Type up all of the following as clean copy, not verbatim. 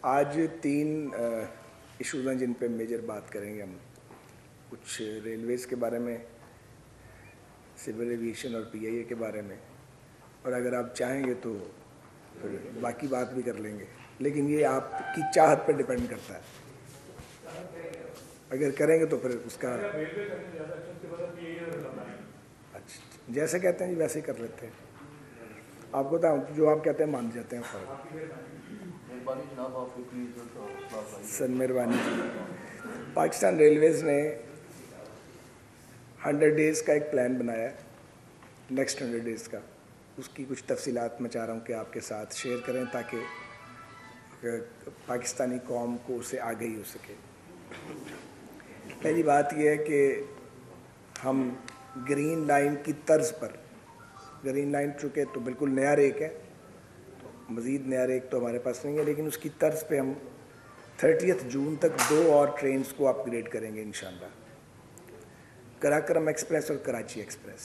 आज तीन इशूज़ हैं जिन पे मेजर बात करेंगे हम। कुछ रेलवेज़ के बारे में, सिविल एविएशन और पीआईए के बारे में, और अगर आप चाहेंगे तो फिर बाकी बात भी कर लेंगे, लेकिन ये आपकी चाहत पर डिपेंड करता है। अगर करेंगे तो फिर उसका अच्छा जैसे कहते हैं जी वैसे ही कर लेते हैं। आपको तो जो आप कहते हैं मान जाते हैं। सर मेहरबानी जी। पाकिस्तान रेलवेज़ ने 100 डेज़ का एक प्लान बनाया है, नेक्स्ट 100 डेज़ का। उसकी कुछ तफसीलात मैं चाह रहा हूँ कि आपके साथ शेयर करें ताकि पाकिस्तानी कौम को उससे आगे ही हो सके। पहली बात यह है कि हम ग्रीन लाइन की तर्ज पर, ग्रीन लाइन चूँकि तो बिल्कुल नया रेक है, तो मज़ीद नया रेक तो हमारे पास नहीं है, लेकिन उसकी तर्ज पे हम 30 जून तक 2 और ट्रेन्स को अपग्रेड करेंगे इंशाल्लाह, कराक्रम एक्सप्रेस और कराची एक्सप्रेस।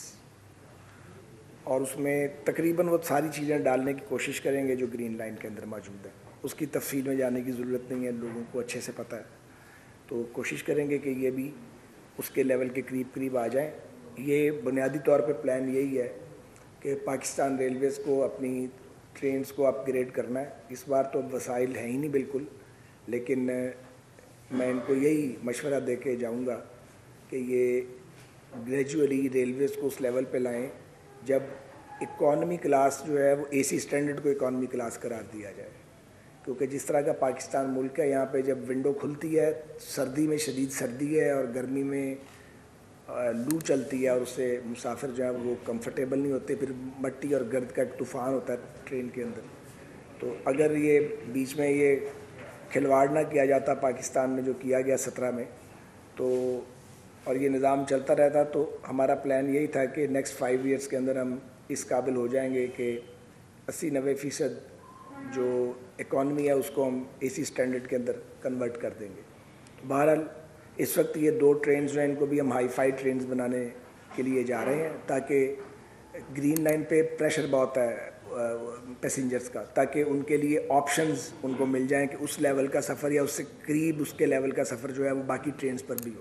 और उसमें तकरीबन वो सारी चीज़ें डालने की कोशिश करेंगे जो ग्रीन लाइन के अंदर मौजूद है। उसकी तफसील में जाने की ज़रूरत नहीं है, लोगों को अच्छे से पता है। तो कोशिश करेंगे कि ये भी उसके लेवल के करीब करीब आ जाएं। ये बुनियादी तौर पे प्लान यही है कि पाकिस्तान रेलवेज़ को अपनी ट्रेन्स को अपग्रेड करना है। इस बार तो वसाइल हैं ही नहीं बिल्कुल, लेकिन मैं इनको यही मशवरा दे के जाऊँगा कि ये ग्रेजुअली रेलवेज़ को उस लेवल पे लाएं जब इकॉनमी क्लास जो है वो एसी स्टैंडर्ड को इकॉनमी क्लास करार दिया जाए। क्योंकि जिस तरह का पाकिस्तान मुल्क है, यहाँ पे जब विंडो खुलती है, सर्दी में शदीद सर्दी है और गर्मी में लू चलती है और उससे मुसाफिर जो है वो कंफर्टेबल नहीं होते, फिर मट्टी और गर्द का एक तूफ़ान होता है ट्रेन के अंदर। तो अगर ये बीच में ये खिलवाड़ ना किया जाता पाकिस्तान में जो किया गया 17 में, तो और ये निज़ाम चलता रहता, तो हमारा प्लान यही था कि नेक्स्ट 5 ईयर्स के अंदर हम इस काबिल हो जाएंगे कि 80-90% जो इकॉनमी है उसको हम एसी स्टैंडर्ड के अंदर कन्वर्ट कर देंगे। तो बहरहाल इस वक्त ये 2 ट्रेन्स जो हैं इनको भी हम हाई फाई ट्रेन्स बनाने के लिए जा रहे हैं, ताकि ग्रीन लाइन पे प्रेशर बहुत है पैसेंजर्स का, ताकि उनके लिए ऑप्शंस उनको मिल जाएं कि उस लेवल का सफ़र या उससे करीब उसके लेवल का सफ़र जो है वो बाकी ट्रेन्स पर भी हो।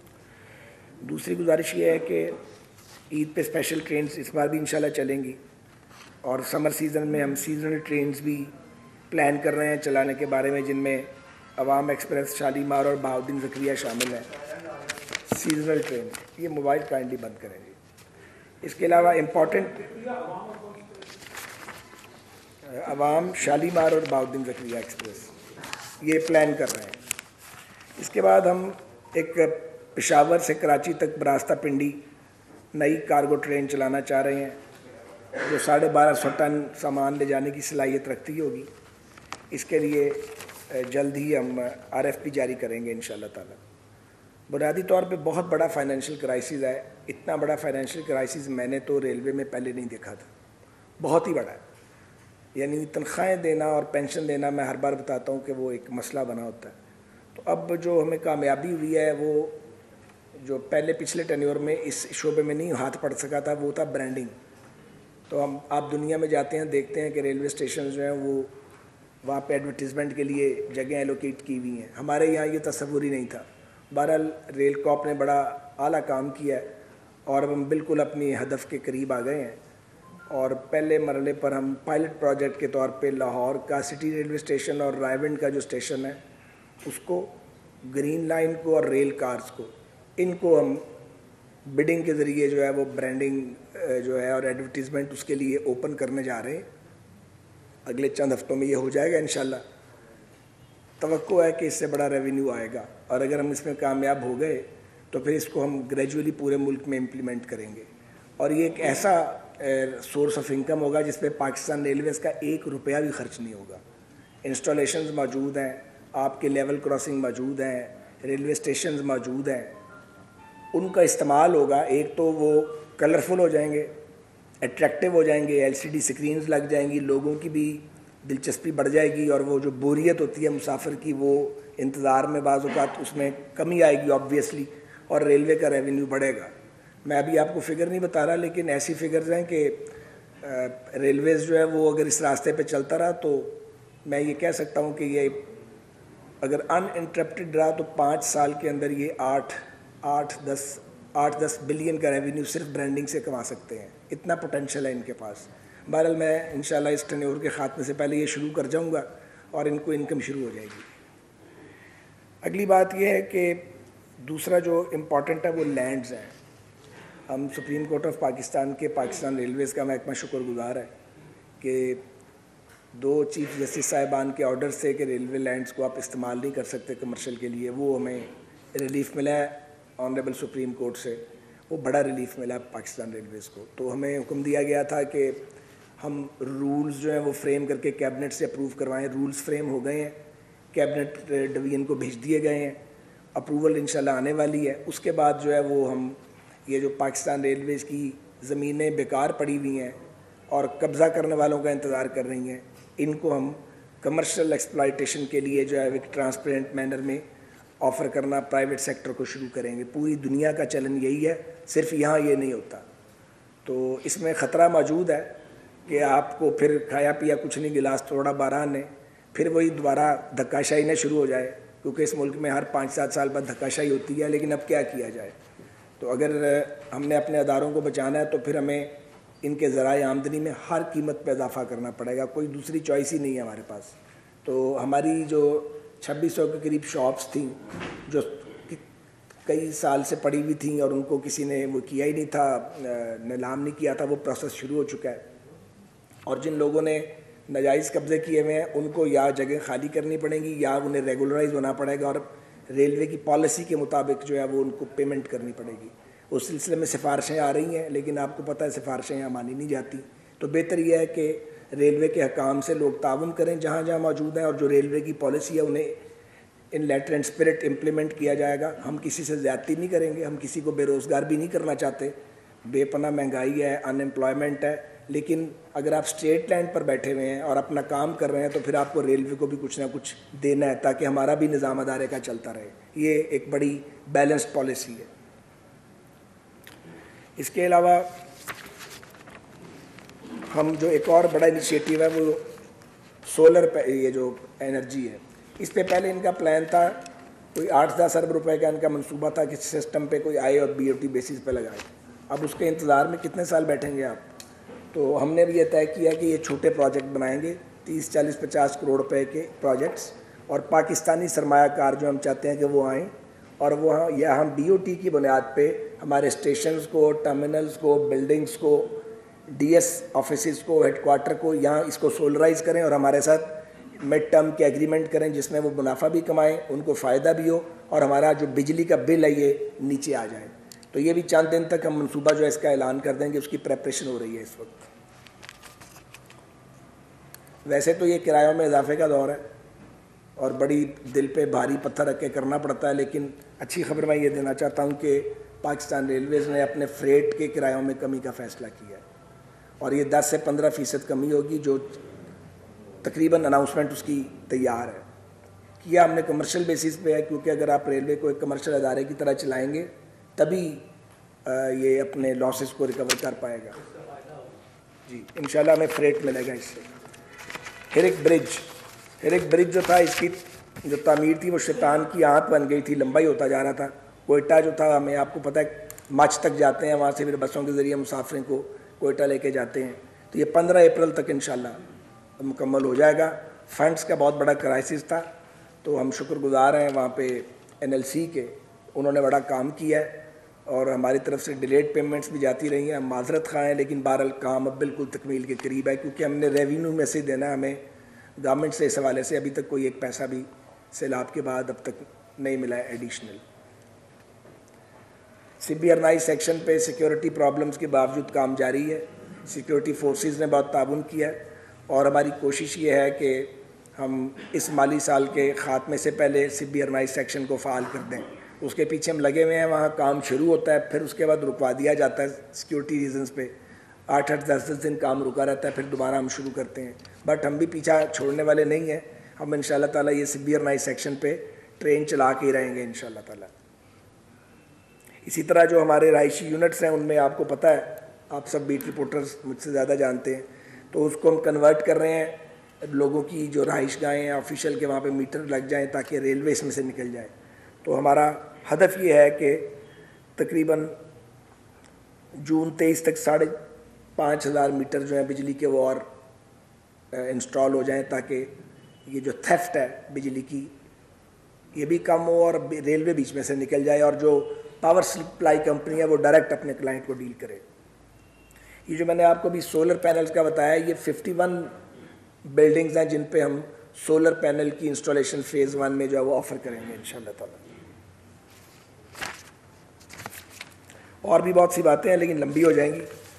दूसरी गुजारिश ये है कि ईद पे स्पेशल ट्रेन्स इस बार भी इंशाल्लाह चलेंगी, और समर सीज़न में हम सीजनल ट्रेन्स भी प्लान कर रहे हैं चलाने के बारे में, जिनमें अवाम एक्सप्रेस, शालीमार और बहाउद्दीन ज़करिया शामिल हैं। सीजनल ट्रेन, ये मोबाइल काइंडली बंद करें जी। इसके अलावा इम्पॉर्टेंट अवाम, शालीमार और बहाउद्दीन ज़करिया एक्सप्रेस ये प्लान कर रहे हैं। इसके बाद हम एक पेशावर से कराची तक बरास्ता पिंडी नई कार्गो ट्रेन चलाना चाह रहे हैं, जो 1250 टन सामान ले जाने की सलाहियत रखती होगी। इसके लिए जल्द ही हम RFP जारी करेंगे इंशाल्लाह ताला। बुनियादी तौर पे बहुत बड़ा फाइनेंशियल क्राइसिस है। इतना बड़ा फाइनेंशियल क्राइसिस मैंने तो रेलवे में पहले नहीं देखा था, बहुत ही बड़ा है। यानी तनख्वाहें देना और पेंशन देना, मैं हर बार बताता हूँ कि वो एक मसला बना होता है। तो अब जो हमें कामयाबी हुई है, वो जो पहले पिछले टेन्योर में इस शोबे में नहीं हाथ पड़ सका था, वो था ब्रांडिंग। तो हम आप दुनिया में जाते हैं, देखते हैं कि रेलवे स्टेशन जो हैं वो वहाँ पे एडवर्टीज़मेंट के लिए जगह एलोकेट की हुई हैं। हमारे यहाँ ये तस्वुर ही नहीं था। बहरहाल रेल कॉप ने बड़ा आला काम किया है और हम बिल्कुल अपनी हदफ के करीब आ गए हैं। और पहले मरले पर हम पायलट प्रोजेक्ट के तौर पे लाहौर का सिटी रेलवे स्टेशन और रायविंड का जो स्टेशन है उसको, ग्रीन लाइन को और रेल कार्स को, इनको हम बिडिंग के ज़रिए जो है वो ब्रांडिंग जो है और एडवर्टीज़मेंट उसके लिए ओपन करने जा रहे हैं। अगले चंद हफ्तों में ये हो जाएगा इंशाल्लाह। तवक्को है कि इससे बड़ा रेवेन्यू आएगा, और अगर हम इसमें कामयाब हो गए तो फिर इसको हम ग्रेजुअली पूरे मुल्क में इम्प्लीमेंट करेंगे। और ये एक ऐसा सोर्स ऑफ इनकम होगा जिस पे पाकिस्तान रेलवेज़ का 1 रुपया भी खर्च नहीं होगा। इंस्टॉलेशंस मौजूद हैं, आपके लेवल क्रॉसिंग मौजूद हैं, रेलवे स्टेशन मौजूद हैं, उनका इस्तेमाल होगा। एक तो वो कलरफुल हो जाएंगे, अट्रैक्टिव हो जाएंगे, LCD स्क्रीन्स लग जाएंगी, लोगों की भी दिलचस्पी बढ़ जाएगी, और वो जो बोरियत होती है मुसाफिर की, वो इंतज़ार में बाज़ औक़ात उसमें कमी आएगी ऑब्वियसली, और रेलवे का रेवेन्यू बढ़ेगा। मैं अभी आपको फ़िगर नहीं बता रहा, लेकिन ऐसी फ़िगर्स हैं कि रेलवेज़ जो है वो अगर इस रास्ते पे चलता रहा तो मैं ये कह सकता हूँ कि ये अगर अनइंटरप्टेड रहा तो 5 साल के अंदर ये 8-10 बिलियन का रेवेन्यू सिर्फ ब्रांडिंग से कमा सकते हैं। इतना पोटेंशियल है इनके पास। बहरहाल मैं इंशाल्लाह इस टेन्योर के ख़ात्मे से पहले ये शुरू कर जाऊंगा और इनको इनकम शुरू हो जाएगी। अगली बात ये है कि दूसरा जो इम्पॉर्टेंट है वो लैंड्स हैं। हम सुप्रीम कोर्ट ऑफ पाकिस्तान के पाकिस्तान रेलवेज़ का महकमा शुक्रगुजार है कि 2 चीफ जस्टिस साहिबान के ऑर्डर से कि रेलवे लैंड्स को आप इस्तेमाल नहीं कर सकते कमर्शियल के लिए, वो हमें रिलीफ मिला है ऑनरेबल सुप्रीम कोर्ट से। वो बड़ा रिलीफ मिला पाकिस्तान रेलवेज़ को। तो हमें हुक्म दिया गया था कि हम रूल्स जो हैं वो फ्रेम करके कैबिनेट से अप्रूव करवाएं। रूल्स फ्रेम हो गए हैं, कैबिनेट डिवीजन को भेज दिए गए हैं, अप्रूवल इंशाल्लाह आने वाली है। उसके बाद जो है वो हम ये जो पाकिस्तान रेलवेज़ की ज़मीनें बेकार पड़ी हुई हैं और कब्ज़ा करने वालों का इंतज़ार कर रही हैं, इनको हम कमर्शियल एक्सप्लॉयटेशन के लिए जो है एक ट्रांसपेरेंट मैनर में ऑफ़र करना प्राइवेट सेक्टर को शुरू करेंगे। पूरी दुनिया का चलन यही है, सिर्फ यहाँ ये नहीं होता। तो इसमें ख़तरा मौजूद है कि आपको फिर खाया पिया कुछ नहीं, गिलास थोड़ा बारह ने, फिर वही दोबारा धक्काशाही न शुरू हो जाए, क्योंकि इस मुल्क में हर 5-7 साल बाद धक्काशाही होती है। लेकिन अब क्या किया जाए? तो अगर हमने अपने अदारों को बचाना है तो फिर हमें इनके ज़राए आमदनी में हर कीमत पर इजाफा करना पड़ेगा, कोई दूसरी चॉइस ही नहीं है हमारे पास। तो हमारी जो 2600 के करीब शॉप्स थी जो कई साल से पड़ी हुई थी और उनको किसी ने वो किया ही नहीं था, नीलाम नहीं किया था, वो प्रोसेस शुरू हो चुका है। और जिन लोगों ने नाजायज़ कब्ज़े किए हुए हैं उनको या जगह खाली करनी पड़ेंगी या उन्हें रेगुलराइज होना पड़ेगा और रेलवे की पॉलिसी के मुताबिक जो है वो उनको पेमेंट करनी पड़ेगी। उस सिलसिले में सिफारिशें आ रही हैं, लेकिन आपको पता है सिफारिशें यहाँ मानी नहीं जाती। तो बेहतर यह है कि रेलवे के हकाम से लोग ताउन करें जहाँ जहाँ मौजूद हैं, और जो रेलवे की पॉलिसी है उन्हें in letter and spirit implement किया जाएगा। हम किसी से ज़्यादती नहीं करेंगे, हम किसी को बेरोज़गार भी नहीं करना चाहते। बेपनाह महंगाई है, अनएम्प्लॉयमेंट है, लेकिन अगर आप स्टेट लैंड पर बैठे हुए हैं और अपना काम कर रहे हैं तो फिर आपको रेलवे को भी कुछ ना कुछ देना है ताकि हमारा भी निज़ाम अदारे का चलता रहे। ये एक बड़ी बैलेंस्ड पॉलिसी है। इसके अलावा हम जो एक और बड़ा इनिशिएटिव है वो सोलर पे, ये जो एनर्जी है, इस पे पहले इनका प्लान था कोई 8-10 अरब रुपए का इनका मंसूबा था कि सिस्टम पे कोई आए और BOT बेसिस पे लगाए। अब उसके इंतज़ार में कितने साल बैठेंगे आप? तो हमने भी ये तय किया कि ये छोटे प्रोजेक्ट बनाएंगे, 30, 40, 50 करोड़ रुपए के प्रोजेक्ट्स, और पाकिस्तानी सरमायाकार जो हम चाहते हैं कि वो आएँ और वो या हम BOT की बुनियाद पे हमारे स्टेशंस को, टर्मिनल्स को, बिल्डिंग्स को, DS ऑफिस को, हेडक्वार्टर को यहाँ इसको सोलराइज करें और हमारे साथ मिड टर्म के एग्रीमेंट करें जिसमें वो मुनाफा भी कमाएं, उनको फ़ायदा भी हो और हमारा जो बिजली का बिल है ये नीचे आ जाए। तो ये भी चंद दिन तक हम मंसूबा जो है इसका ऐलान कर देंगे, उसकी प्रेपरेशन हो रही है इस वक्त। वैसे तो ये किरायों में इजाफे का दौर है और बड़ी दिल पे भारी पत्थर रख के करना पड़ता है, लेकिन अच्छी खबर मैं ये देना चाहता हूँ कि पाकिस्तान रेलवेज़ ने अपने फ्रेट के किरायों में कमी का फ़ैसला किया है और ये 10 से 15% कमी होगी, जो तकरीबन अनाउंसमेंट उसकी तैयार है। किया हमने कमर्शियल बेसिस पे है, क्योंकि अगर आप रेलवे को एक कमर्शियल अदारे की तरह चलाएंगे तभी ये अपने लॉसेस को रिकवर कर पाएगा। जी इंशाल्लाह हमें फ्रेट मिलेगा इससे। हिरक ब्रिज जो था, इसकी जो तामीर थी वो शैतान की आंत बन गई थी, लंबा ही होता जा रहा था। कोयटा जो था, हमें आपको पता है मच तक जाते हैं, वहाँ से फिर बसों के ज़रिए मुसाफिरों को कोयटा लेके जाते हैं। तो ये 15 अप्रैल तक इंशाल्लाह मुकम्मल हो जाएगा। फंड्स का बहुत बड़ा क्राइसिस था, तो हम शुक्रगुजार हैं वहाँ पे NLC के, उन्होंने बड़ा काम किया है और हमारी तरफ से डिलेड पेमेंट्स भी जाती रही हैं। हम माजरत खां हैं, लेकिन बहरहाल काम अब बिल्कुल तकमील के करीब है, क्योंकि हमने रेवेन्यू में से देना, हमें गवर्नमेंट से इस हवाले से अभी तक कोई एक पैसा भी सैलाब के बाद अब तक नहीं मिला है एडिशनल। CBRNI सेक्शन पे सिक्योरिटी प्रॉब्लम्स के बावजूद काम जारी है। सिक्योरिटी फोर्सेस ने बहुत ताउन किया है और हमारी कोशिश ये है कि हम इस माली साल के ख़ात्मे से पहले CBRNI सेक्शन को फ़ाल कर दें। उसके पीछे हम लगे हुए हैं, वहाँ काम शुरू होता है, फिर उसके बाद रुकवा दिया जाता है सिक्योरिटी रीजंस पे। 8-8, 10-10 दिन काम रुका रहता है, फिर दोबारा हम शुरू करते हैं। बट हम भी पीछा छोड़ने वाले नहीं हैं, हम इंशाल्लाह ताला ये CBRNI सेक्शन पे ट्रेन चला के ही रहेंगे इंशाल्लाह ताला। इसी तरह जो हमारे रहायशी यूनिट्स हैं उनमें आपको पता है, आप सब बीट रिपोर्टर्स मुझसे ज़्यादा जानते हैं, तो उसको हम कन्वर्ट कर रहे हैं लोगों की जो रहाइशगाहें हैं ऑफिशियल के वहाँ पे मीटर लग जाएं ताकि रेलवे इसमें से निकल जाए। तो हमारा हदफ ये है कि तकरीबन जून 23 तक 5,500 मीटर जो है बिजली के वो और इंस्टॉल हो जाएं ताकि ये जो थेफ्ट है बिजली की ये भी कम हो और रेलवे बीच में से निकल जाए और जो पावर सप्लाई कंपनी है वो डायरेक्ट अपने क्लाइंट को डील करे। ये जो मैंने आपको भी सोलर पैनल्स का बताया, ये 51 बिल्डिंग्स हैं जिन पे हम सोलर पैनल की इंस्टॉलेशन फेज़ 1 में जो है वो ऑफ़र करेंगे इंशाल्लाह ताला। और भी बहुत सी बातें हैं लेकिन लंबी हो जाएंगी।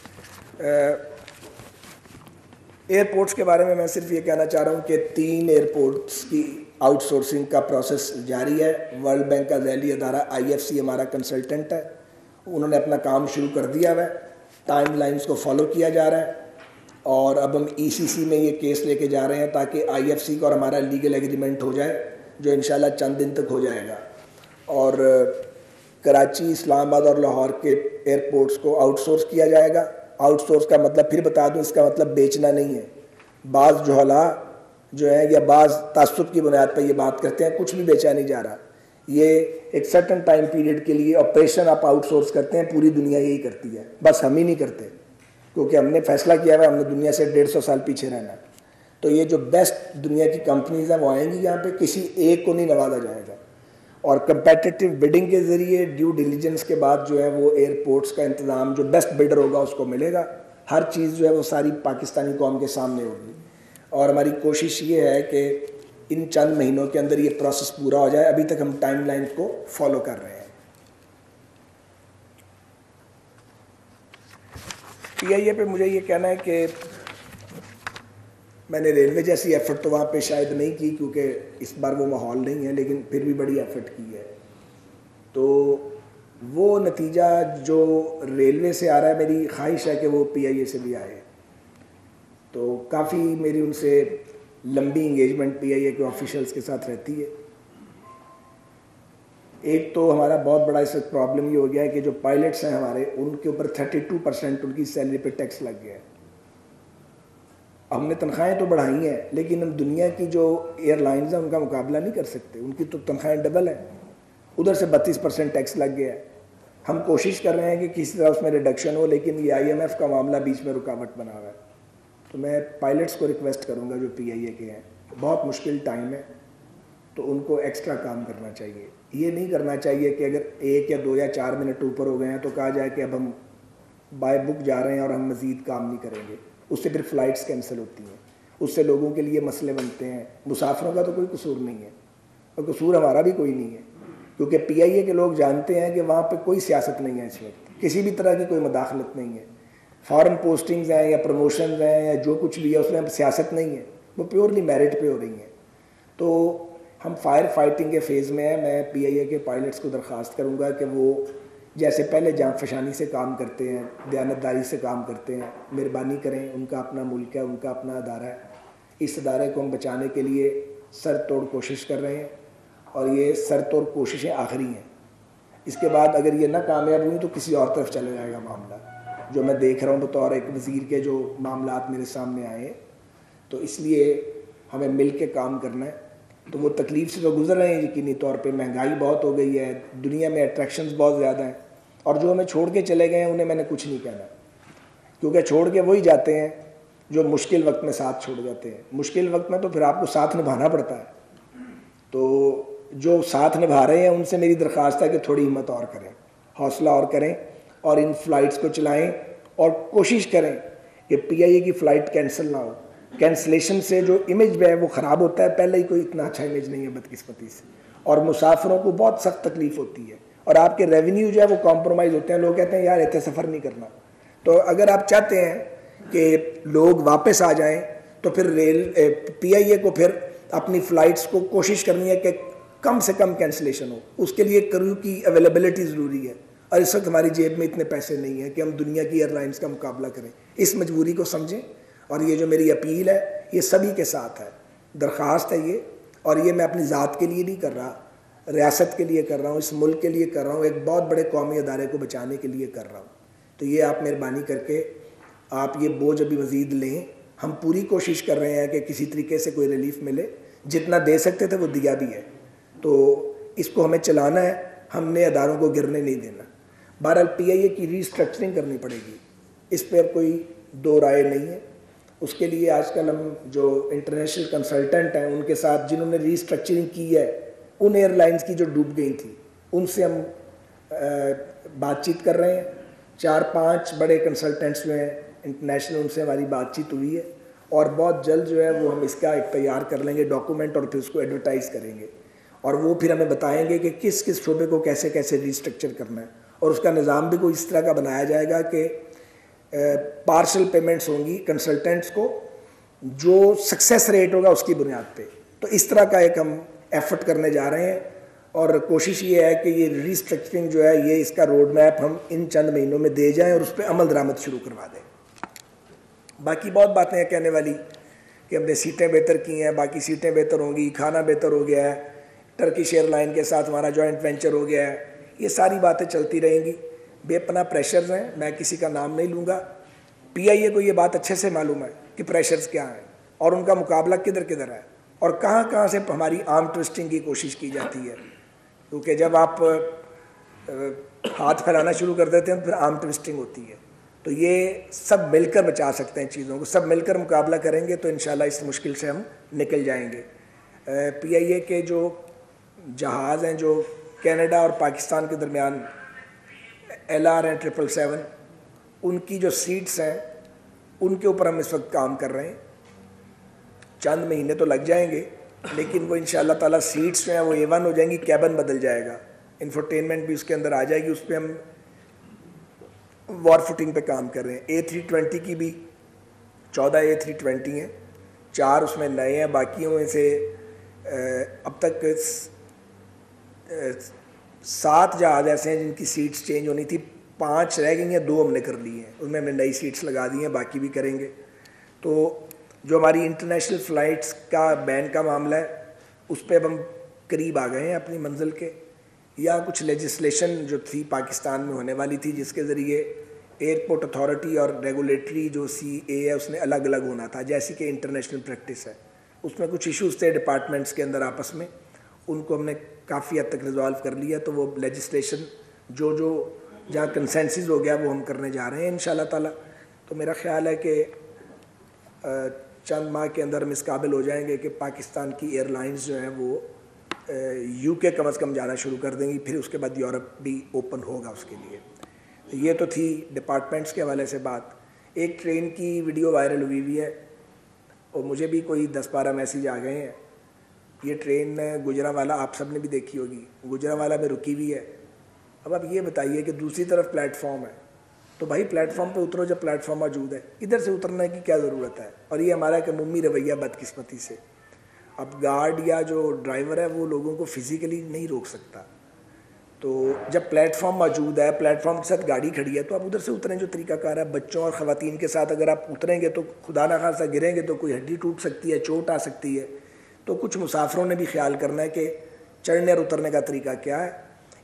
एयरपोर्ट्स के बारे में मैं सिर्फ ये कहना चाह रहा हूँ कि 3 एयरपोर्ट्स की आउटसोर्सिंग का प्रोसेस जारी है। वर्ल्ड बैंक का ज़ैली अदारा IFC हमारा कंसल्टेंट है, उन्होंने अपना काम शुरू कर दिया है, टाइम लाइन्स को फॉलो किया जा रहा है और अब हम ECC में ये केस लेके जा रहे हैं ताकि IFC का और हमारा लीगल एग्रीमेंट हो जाए जो इंशाल्लाह चंद दिन तक हो जाएगा। और कराची, इस्लामाबाद और लाहौर के एयरपोर्ट्स को आउटसोर्स किया जाएगा। आउटसोर्स का मतलब फिर बता दूं, इसका मतलब बेचना नहीं है। बाज़ जोहला जो है या बाज़ तासुब की बुनियाद पर ये बात करते हैं, कुछ भी बेचा नहीं जा रहा। ये एक सर्टन टाइम पीरियड के लिए ऑपरेशन आप आउटसोर्स करते हैं, पूरी दुनिया यही करती है, बस हम ही नहीं करते क्योंकि हमने फैसला किया हुआ हमने दुनिया से 150 साल पीछे रहना है। तो ये जो बेस्ट दुनिया की कंपनीज हैं वो आएंगी यहाँ पे, किसी एक को नहीं नवाजा जाएगा और कंपेटिटिव बिडिंग के ज़रिए ड्यू डिलीजेंस के बाद जो है वो एयरपोर्ट्स का इंतज़ाम जो बेस्ट बिडर होगा उसको मिलेगा। हर चीज़ जो है वो सारी पाकिस्तानी कौम के सामने होगी और हमारी कोशिश ये है कि इन चंद महीनों के अंदर ये प्रोसेस पूरा हो जाए। अभी तक हम टाइम लाइन को फॉलो कर रहे हैं। PIA पे मुझे ये कहना है कि मैंने रेलवे जैसी एफ़र्ट तो वहाँ पे शायद नहीं की क्योंकि इस बार वो माहौल नहीं है, लेकिन फिर भी बड़ी एफ़र्ट की है। तो वो नतीजा जो रेलवे से आ रहा है, मेरी ख्वाहिश है कि वो PIA से भी आए। तो काफ़ी मेरी उनसे लंबी इंगेजमेंट PIA के ऑफिशियल्स के साथ रहती है। एक तो हमारा बहुत बड़ा इस वक्त प्रॉब्लम ये हो गया है कि जो पायलट्स हैं हमारे, उनके ऊपर 32% उनकी सैलरी पे टैक्स लग गया है। हमने तनख्वाहें तो बढ़ाई हैं लेकिन हम दुनिया की जो एयरलाइंस हैं उनका मुकाबला नहीं कर सकते, उनकी तो तनख्वाहें डबल हैं, उधर से 32% टैक्स लग गया है। हम कोशिश कर रहे हैं कि किसी तरह उसमें रिडक्शन हो, लेकिन ये IMF का मामला बीच में रुकावट बना हुआ है। तो मैं पायलट्स को रिक्वेस्ट करूँगा जो PIA के हैं, बहुत मुश्किल टाइम है तो उनको एक्स्ट्रा काम करना चाहिए। ये नहीं करना चाहिए कि अगर 1 या 2 या 4 मिनट ऊपर हो गए हैं तो कहा जाए कि अब हम बाय बुक जा रहे हैं और हम मज़ीद काम नहीं करेंगे। उससे फिर फ़्लाइट्स कैंसिल होती हैं, उससे लोगों के लिए मसले बनते हैं। मुसाफिरों का तो कोई कसूर नहीं है और कसूर हमारा भी कोई नहीं है क्योंकि PIA के लोग जानते हैं कि वहाँ पे कोई सियासत नहीं है, इस वक्त किसी भी तरह की कोई मदाखलत नहीं है। फॉरेन पोस्टिंग्स हैं या प्रमोशंस हैं या जो कुछ भी है उसमें सियासत नहीं है, वो प्योरली मेरिट पे हो रही हैं। तो हम फायर फाइटिंग के फेज़ में हैं। मैं PIA के पायलट्स को दरख्वास्त करूँगा कि वो जैसे पहले जांफशानी से काम करते हैं, दयानतदारी से काम करते हैं, मेहरबानी करें। उनका अपना मुल्क है, उनका अपना अदारा है, इस अदारे को हम बचाने के लिए सर तोड़ कोशिश कर रहे हैं और ये सर तोड़ कोशिशें आखिरी हैं। इसके बाद अगर ये ना कामयाब हुई तो किसी और तरफ चला जाएगा मामला, जो मैं देख रहा हूँ बतौर एक वज़ीर के जो मामलात मेरे सामने आए हैं। तो इसलिए हमें मिल के काम करना है। तो वो तकलीफ़ से तो गुजर रहे हैं यकीनी तौर पे, महंगाई बहुत हो गई है, दुनिया में अट्रैक्शंस बहुत ज़्यादा हैं और जो हमें छोड़ के चले गए हैं उन्हें मैंने कुछ नहीं कहना क्योंकि छोड़ के वही जाते हैं जो मुश्किल वक्त में साथ छोड़ जाते हैं। मुश्किल वक्त में तो फिर आपको साथ निभाना पड़ता है। तो जो साथ निभा रहे हैं उनसे मेरी दरख्वास्त है कि थोड़ी हिम्मत और करें, हौसला और करें और इन फ़्लाइट्स को चलाएँ और कोशिश करें कि PIA की फ़्लाइट कैंसिल ना हो। कैंसलेशन से जो इमेज है वो ख़राब होता है, पहले ही कोई इतना अच्छा इमेज नहीं है बदकिस्मती से, और मुसाफिरों को बहुत सख्त तकलीफ़ होती है और आपके रेवेन्यू जो है वो कॉम्प्रोमाइज़ होते हैं। लोग कहते हैं यार इतने सफ़र नहीं करना। तो अगर आप चाहते हैं कि लोग वापस आ जाएं तो फिर PIA को फिर अपनी फ़्लाइट्स को कोशिश करनी है कि कम से कम कैंसलेशन हो। उसके लिए क्रू की अवेलेबिलिटी ज़रूरी है और इस वक्त हमारी जेब में इतने पैसे नहीं हैं कि हम दुनिया की एयरलाइंस का मुकाबला करें। इस मजबूरी को समझें और ये जो मेरी अपील है ये सभी के साथ है, दरख्वास्त है ये, और ये मैं अपनी ज़ात के लिए नहीं कर रहा, रियासत के लिए कर रहा हूँ, इस मुल्क के लिए कर रहा हूँ, एक बहुत बड़े कौमी अदारे को बचाने के लिए कर रहा हूँ। तो ये आप मेहरबानी करके आप ये बोझ अभी मज़ीद लें हम पूरी कोशिश कर रहे हैं कि किसी तरीके से कोई रिलीफ मिले, जितना दे सकते थे वो दिया भी है, तो इसको हमें चलाना है, हमने अदारों को गिरने नहीं देना। बहरहाल PIA की रीस्ट्रक्चरिंग करनी पड़ेगी, इस पर कोई दो राय नहीं है। उसके लिए आजकल हम जो इंटरनेशनल कंसल्टेंट हैं उनके साथ, जिन्होंने रीस्ट्रक्चरिंग की है उन एयरलाइंस की जो डूब गई थी, उनसे हम बातचीत कर रहे हैं। 4-5 बड़े कंसल्टेंट्स जो हैं इंटरनेशनल, उनसे हमारी बातचीत हुई है और बहुत जल्द जो है वो हम इसका एक तैयार कर लेंगे डॉक्यूमेंट और फिर उसको एडवर्टाइज़ करेंगे और वो फिर हमें बताएंगे कि किस किस शोबे को कैसे कैसे रीस्ट्रक्चर करना है और उसका निज़ाम भी कोई इस तरह का बनाया जाएगा कि पार्शल पेमेंट्स होंगी कंसल्टेंट्स को, जो सक्सेस रेट होगा उसकी बुनियाद पे। तो इस तरह का एक हम एफर्ट करने जा रहे हैं और कोशिश ये है कि ये रीस्ट्रक्चरिंग जो है, ये इसका रोड मैप हम इन चंद महीनों में दे जाएं और उस पर अमल दरामद शुरू करवा दें। बाकी बहुत बातें हैं कहने वाली कि हमने सीटें बेहतर की हैं, बाकी सीटें बेहतर होंगी, खाना बेहतर हो गया है, टर्किश एयरलाइन के साथ हमारा जॉइंट वेंचर हो गया है, ये सारी बातें चलती रहेंगी। बेपना प्रेशर्स हैं, मैं किसी का नाम नहीं लूँगा। PIA को ये बात अच्छे से मालूम है कि प्रेशर्स क्या हैं और उनका मुकाबला किधर किधर है और कहाँ कहाँ से हमारी आर्म ट्विस्टिंग की कोशिश की जाती है, क्योंकि जब आप हाथ फैलाना शुरू कर देते हैं तो फिर आर्म ट्विस्टिंग होती है। तो ये सब मिलकर बचा सकते हैं चीज़ों को, सब मिलकर मुकाबला करेंगे तो इंशाल्लाह इस मुश्किल से हम निकल जाएंगे। PIA के जो जहाज़ हैं जो कनाडा और पाकिस्तान के दरमियान LR हैं 777, उनकी जो सीट्स हैं उनके ऊपर हम इस वक्त काम कर रहे हैं। चंद महीने तो लग जाएंगे लेकिन वो इंशाअल्लाह ताला सीट्स जो हैं वो A1 हो जाएंगी, कैबिन बदल जाएगा, इंफोटेनमेंट भी उसके अंदर आ जाएगी, उस पर हम वॉर फुटिंग पे काम कर रहे हैं। A320 की भी 14 A320 हैं, 4 उसमें नए हैं, बाकियों में से अब तक 7 जहाज़ ऐसे हैं जिनकी सीट्स चेंज होनी थी, 5 रह गई हैं, 2 हमने कर ली हैं, उनमें हमने नई सीट्स लगा दी हैं, बाकी भी करेंगे। तो जो हमारी इंटरनेशनल फ़्लाइट्स का बैन का मामला है उस पर अब हम करीब आ गए हैं अपनी मंजिल के, या कुछ लेजिस्लेशन जो थी पाकिस्तान में होने वाली थी जिसके ज़रिए एयरपोर्ट अथॉरिटी और रेगुलेटरी जो CA है उसने अलग अलग होना था, जैसी कि इंटरनेशनल प्रैक्टिस है। उसमें कुछ इश्यूज़ थे डिपार्टमेंट्स के अंदर आपस में, उनको हमने काफ़ी हद तक रिजॉल्व कर लिया। तो वो लेजिस्लेशन जो जहाँ कंसेंसस हो गया वो हम करने जा रहे हैं इंशाल्लाह ताला। तो मेरा ख्याल है कि चंद माह के अंदर हम इस काबिल हो जाएंगे कि पाकिस्तान की एयरलाइंस जो हैं वो UK कम अज़ कम जाना शुरू कर देंगी, फिर उसके बाद यूरोप भी ओपन होगा उसके लिए। तो ये तो थी डिपार्टमेंट्स के हवाले से बात। एक ट्रेन की वीडियो वायरल हुई है और मुझे भी कोई 10-12 मैसेज आ गए हैं। ये ट्रेन गुजरांवाला, आप सब ने भी देखी होगी, गुजरांवाला में रुकी हुई है। अब आप ये बताइए कि दूसरी तरफ प्लेटफॉर्म है, तो भाई प्लेटफॉर्म पे उतरो जब प्लेटफॉर्म मौजूद है, इधर से उतरने की क्या ज़रूरत है। और ये हमारा एक अमूमी रवैया बदकिस्मती से, अब गार्ड या जो ड्राइवर है वो लोगों को फिज़िकली नहीं रोक सकता, तो जब प्लेटफॉर्म मौजूद है, प्लेटफॉर्म के साथ गाड़ी खड़ी है, तो आप उधर से उतरें जो तरीकाकार है। बच्चों और ख़वातीन के साथ अगर आप उतरेंगे तो खुदा ना खासा गिरेंगे तो कोई हड्डी टूट सकती है, चोट आ सकती है। तो कुछ मुसाफिरों ने भी ख्याल करना है कि चढ़ने और उतरने का तरीका क्या है।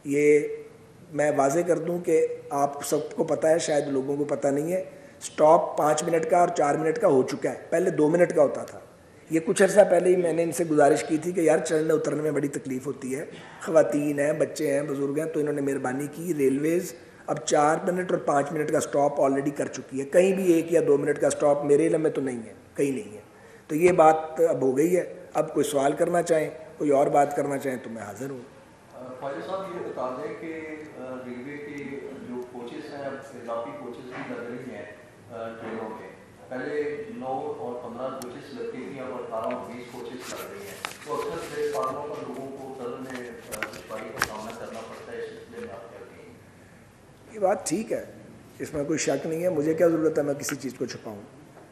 ये मैं वाज़े कर दूं कि आप सबको पता है, शायद लोगों को पता नहीं है, स्टॉप 5 मिनट का और 4 मिनट का हो चुका है, पहले 2 मिनट का होता था। ये कुछ अर्सा पहले ही मैंने इनसे गुजारिश की थी कि यार चढ़ने उतरने में बड़ी तकलीफ़ होती है, ख़वातीन हैं, बच्चे हैं, बुज़ुर्ग हैं, तो इन्होंने मेहरबानी की। रेलवेज़ अब 4 मिनट और 5 मिनट का स्टॉप ऑलरेडी कर चुकी है, कहीं भी 1 या 2 मिनट का स्टॉप मेरे इल्म में तो नहीं है, कहीं नहीं है। तो ये बात अब हो गई है। अब कोई सवाल करना चाहें, कोई और बात करना चाहें तो मैं हाज़िर हूँ। ख्वाजा साहब ये बता दें कि रेलवे के जो कोचेस हैं, इजाफी कोचेस भी लग रही हैं ट्रेनों के, पहले 9 और 15 कोचेस लगती थी, अब 18 और 20 कोचेस लग रही हैं, तो अक्सर प्लेटफार्मों पर लोगों को टर्न में दुश्वारी का सामना करना पड़ता है। इस सिलसिले में आप क्या कहेंगे? ये बात ठीक है, इसमें कोई शक नहीं है, मुझे क्या ज़रूरत है मैं किसी चीज़ को छुपाऊँ।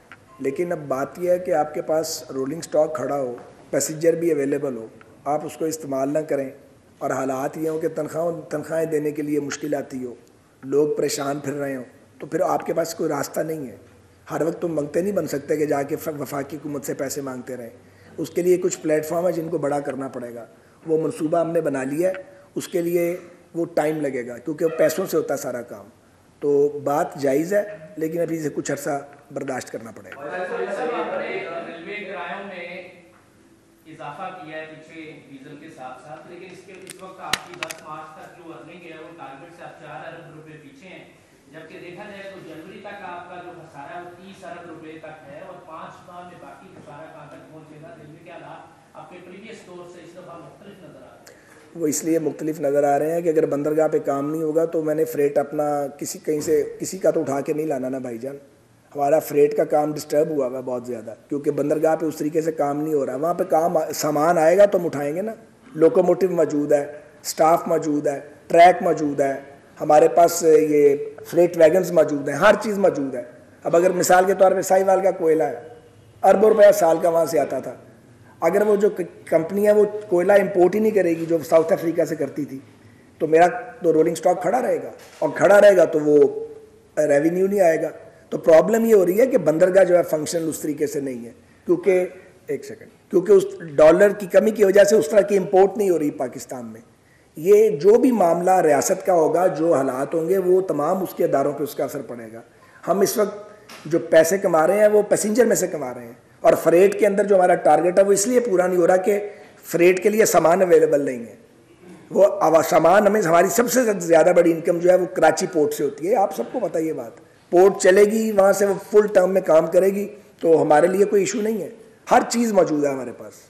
लेकिन अब बात यह है कि आपके पास रोलिंग स्टॉक खड़ा हो, पैसेंजर भी अवेलेबल हो, आप उसको इस्तेमाल ना करें और हालात ये हो कि तनख्वाहें देने के लिए मुश्किल आती हो, लोग परेशान फिर रहे हो, तो फिर आपके पास कोई रास्ता नहीं है। हर वक्त तुम मंगते नहीं बन सकते कि जाके वफाकी हुकूमत से पैसे मांगते रहें। उसके लिए कुछ प्लेटफॉर्म है जिनको बड़ा करना पड़ेगा, वो मनसूबा हमने बना लिया है, उसके लिए वो टाइम लगेगा क्योंकि पैसों से होता है सारा काम। तो बात जायज़ है लेकिन अभी से कुछ अर्सा बर्दाश्त करना पड़ेगा। इजाफा किया है पीछे डीजल के साथ साथ, लेकिन इस वक्त आपकी 10 मार्च तक जो अर्निंग है वो टारगेट से आप 4 अरब रुपए पीछे हैं, जबकि देखा जाए तो जनवरी तक आपका जो खसारा है वो 30 अरब रुपए तक है, और 5 माह में बाकी खसारा कहाँ तक पहुँचेगा? रेलवे के हालात आपके प्रीवियस दौर से इस दफ़ा मुख्तलिफ नजर आ रहे हैं। वो इसलिए मुख्तलिफ नज़र आ रहे हैं कि अगर बंदरगाह पे काम नहीं होगा तो मैंने फ्रेट अपना कहीं से किसी का तो उठा के नहीं लाना ना भाईजान। हमारा फ्रेट का काम डिस्टर्ब हुआ है बहुत ज़्यादा, क्योंकि बंदरगाह पे उस तरीके से काम नहीं हो रहा। वहाँ पे काम सामान आएगा तो हम उठाएंगे ना। लोकोमोटिव मौजूद है, स्टाफ मौजूद है, ट्रैक मौजूद है, हमारे पास ये फ्रेट वैगन्स मौजूद हैं, हर चीज़ मौजूद है। अब अगर मिसाल के तौर पर साहिवाल का कोयला है, अरबों रुपया साल का वहाँ से आता था, अगर वो जो कंपनी है वो कोयला इंपोर्ट ही नहीं करेगी जो साउथ अफ्रीका से करती थी, तो मेरा तो रोलिंग स्टॉक खड़ा रहेगा, और खड़ा रहेगा तो वो रेवेन्यू नहीं आएगा। तो प्रॉब्लम ये हो रही है कि बंदरगाह जो है फंक्शनल उस तरीके से नहीं है, क्योंकि उस डॉलर की कमी की वजह से उस तरह की इंपोर्ट नहीं हो रही पाकिस्तान में। ये जो भी मामला रियासत का होगा, जो हालात होंगे, वो तमाम उसके अदारों पे उसका असर पड़ेगा। हम इस वक्त जो पैसे कमा रहे हैं वो पैसेंजर में से कमा रहे हैं, और फ्रेट के अंदर जो हमारा टारगेट है वो इसलिए पूरा नहीं हो रहा कि फ्रेट के लिए सामान अवेलेबल नहीं है। वो सामान हमें, हमारी सबसे ज़्यादा बड़ी इनकम जो है वो कराची पोर्ट से होती है, आप सबको पता है ये बात। पोर्ट चलेगी, वहाँ से वो फुल टर्म में काम करेगी, तो हमारे लिए कोई इशू नहीं है, हर चीज़ मौजूद है हमारे पास।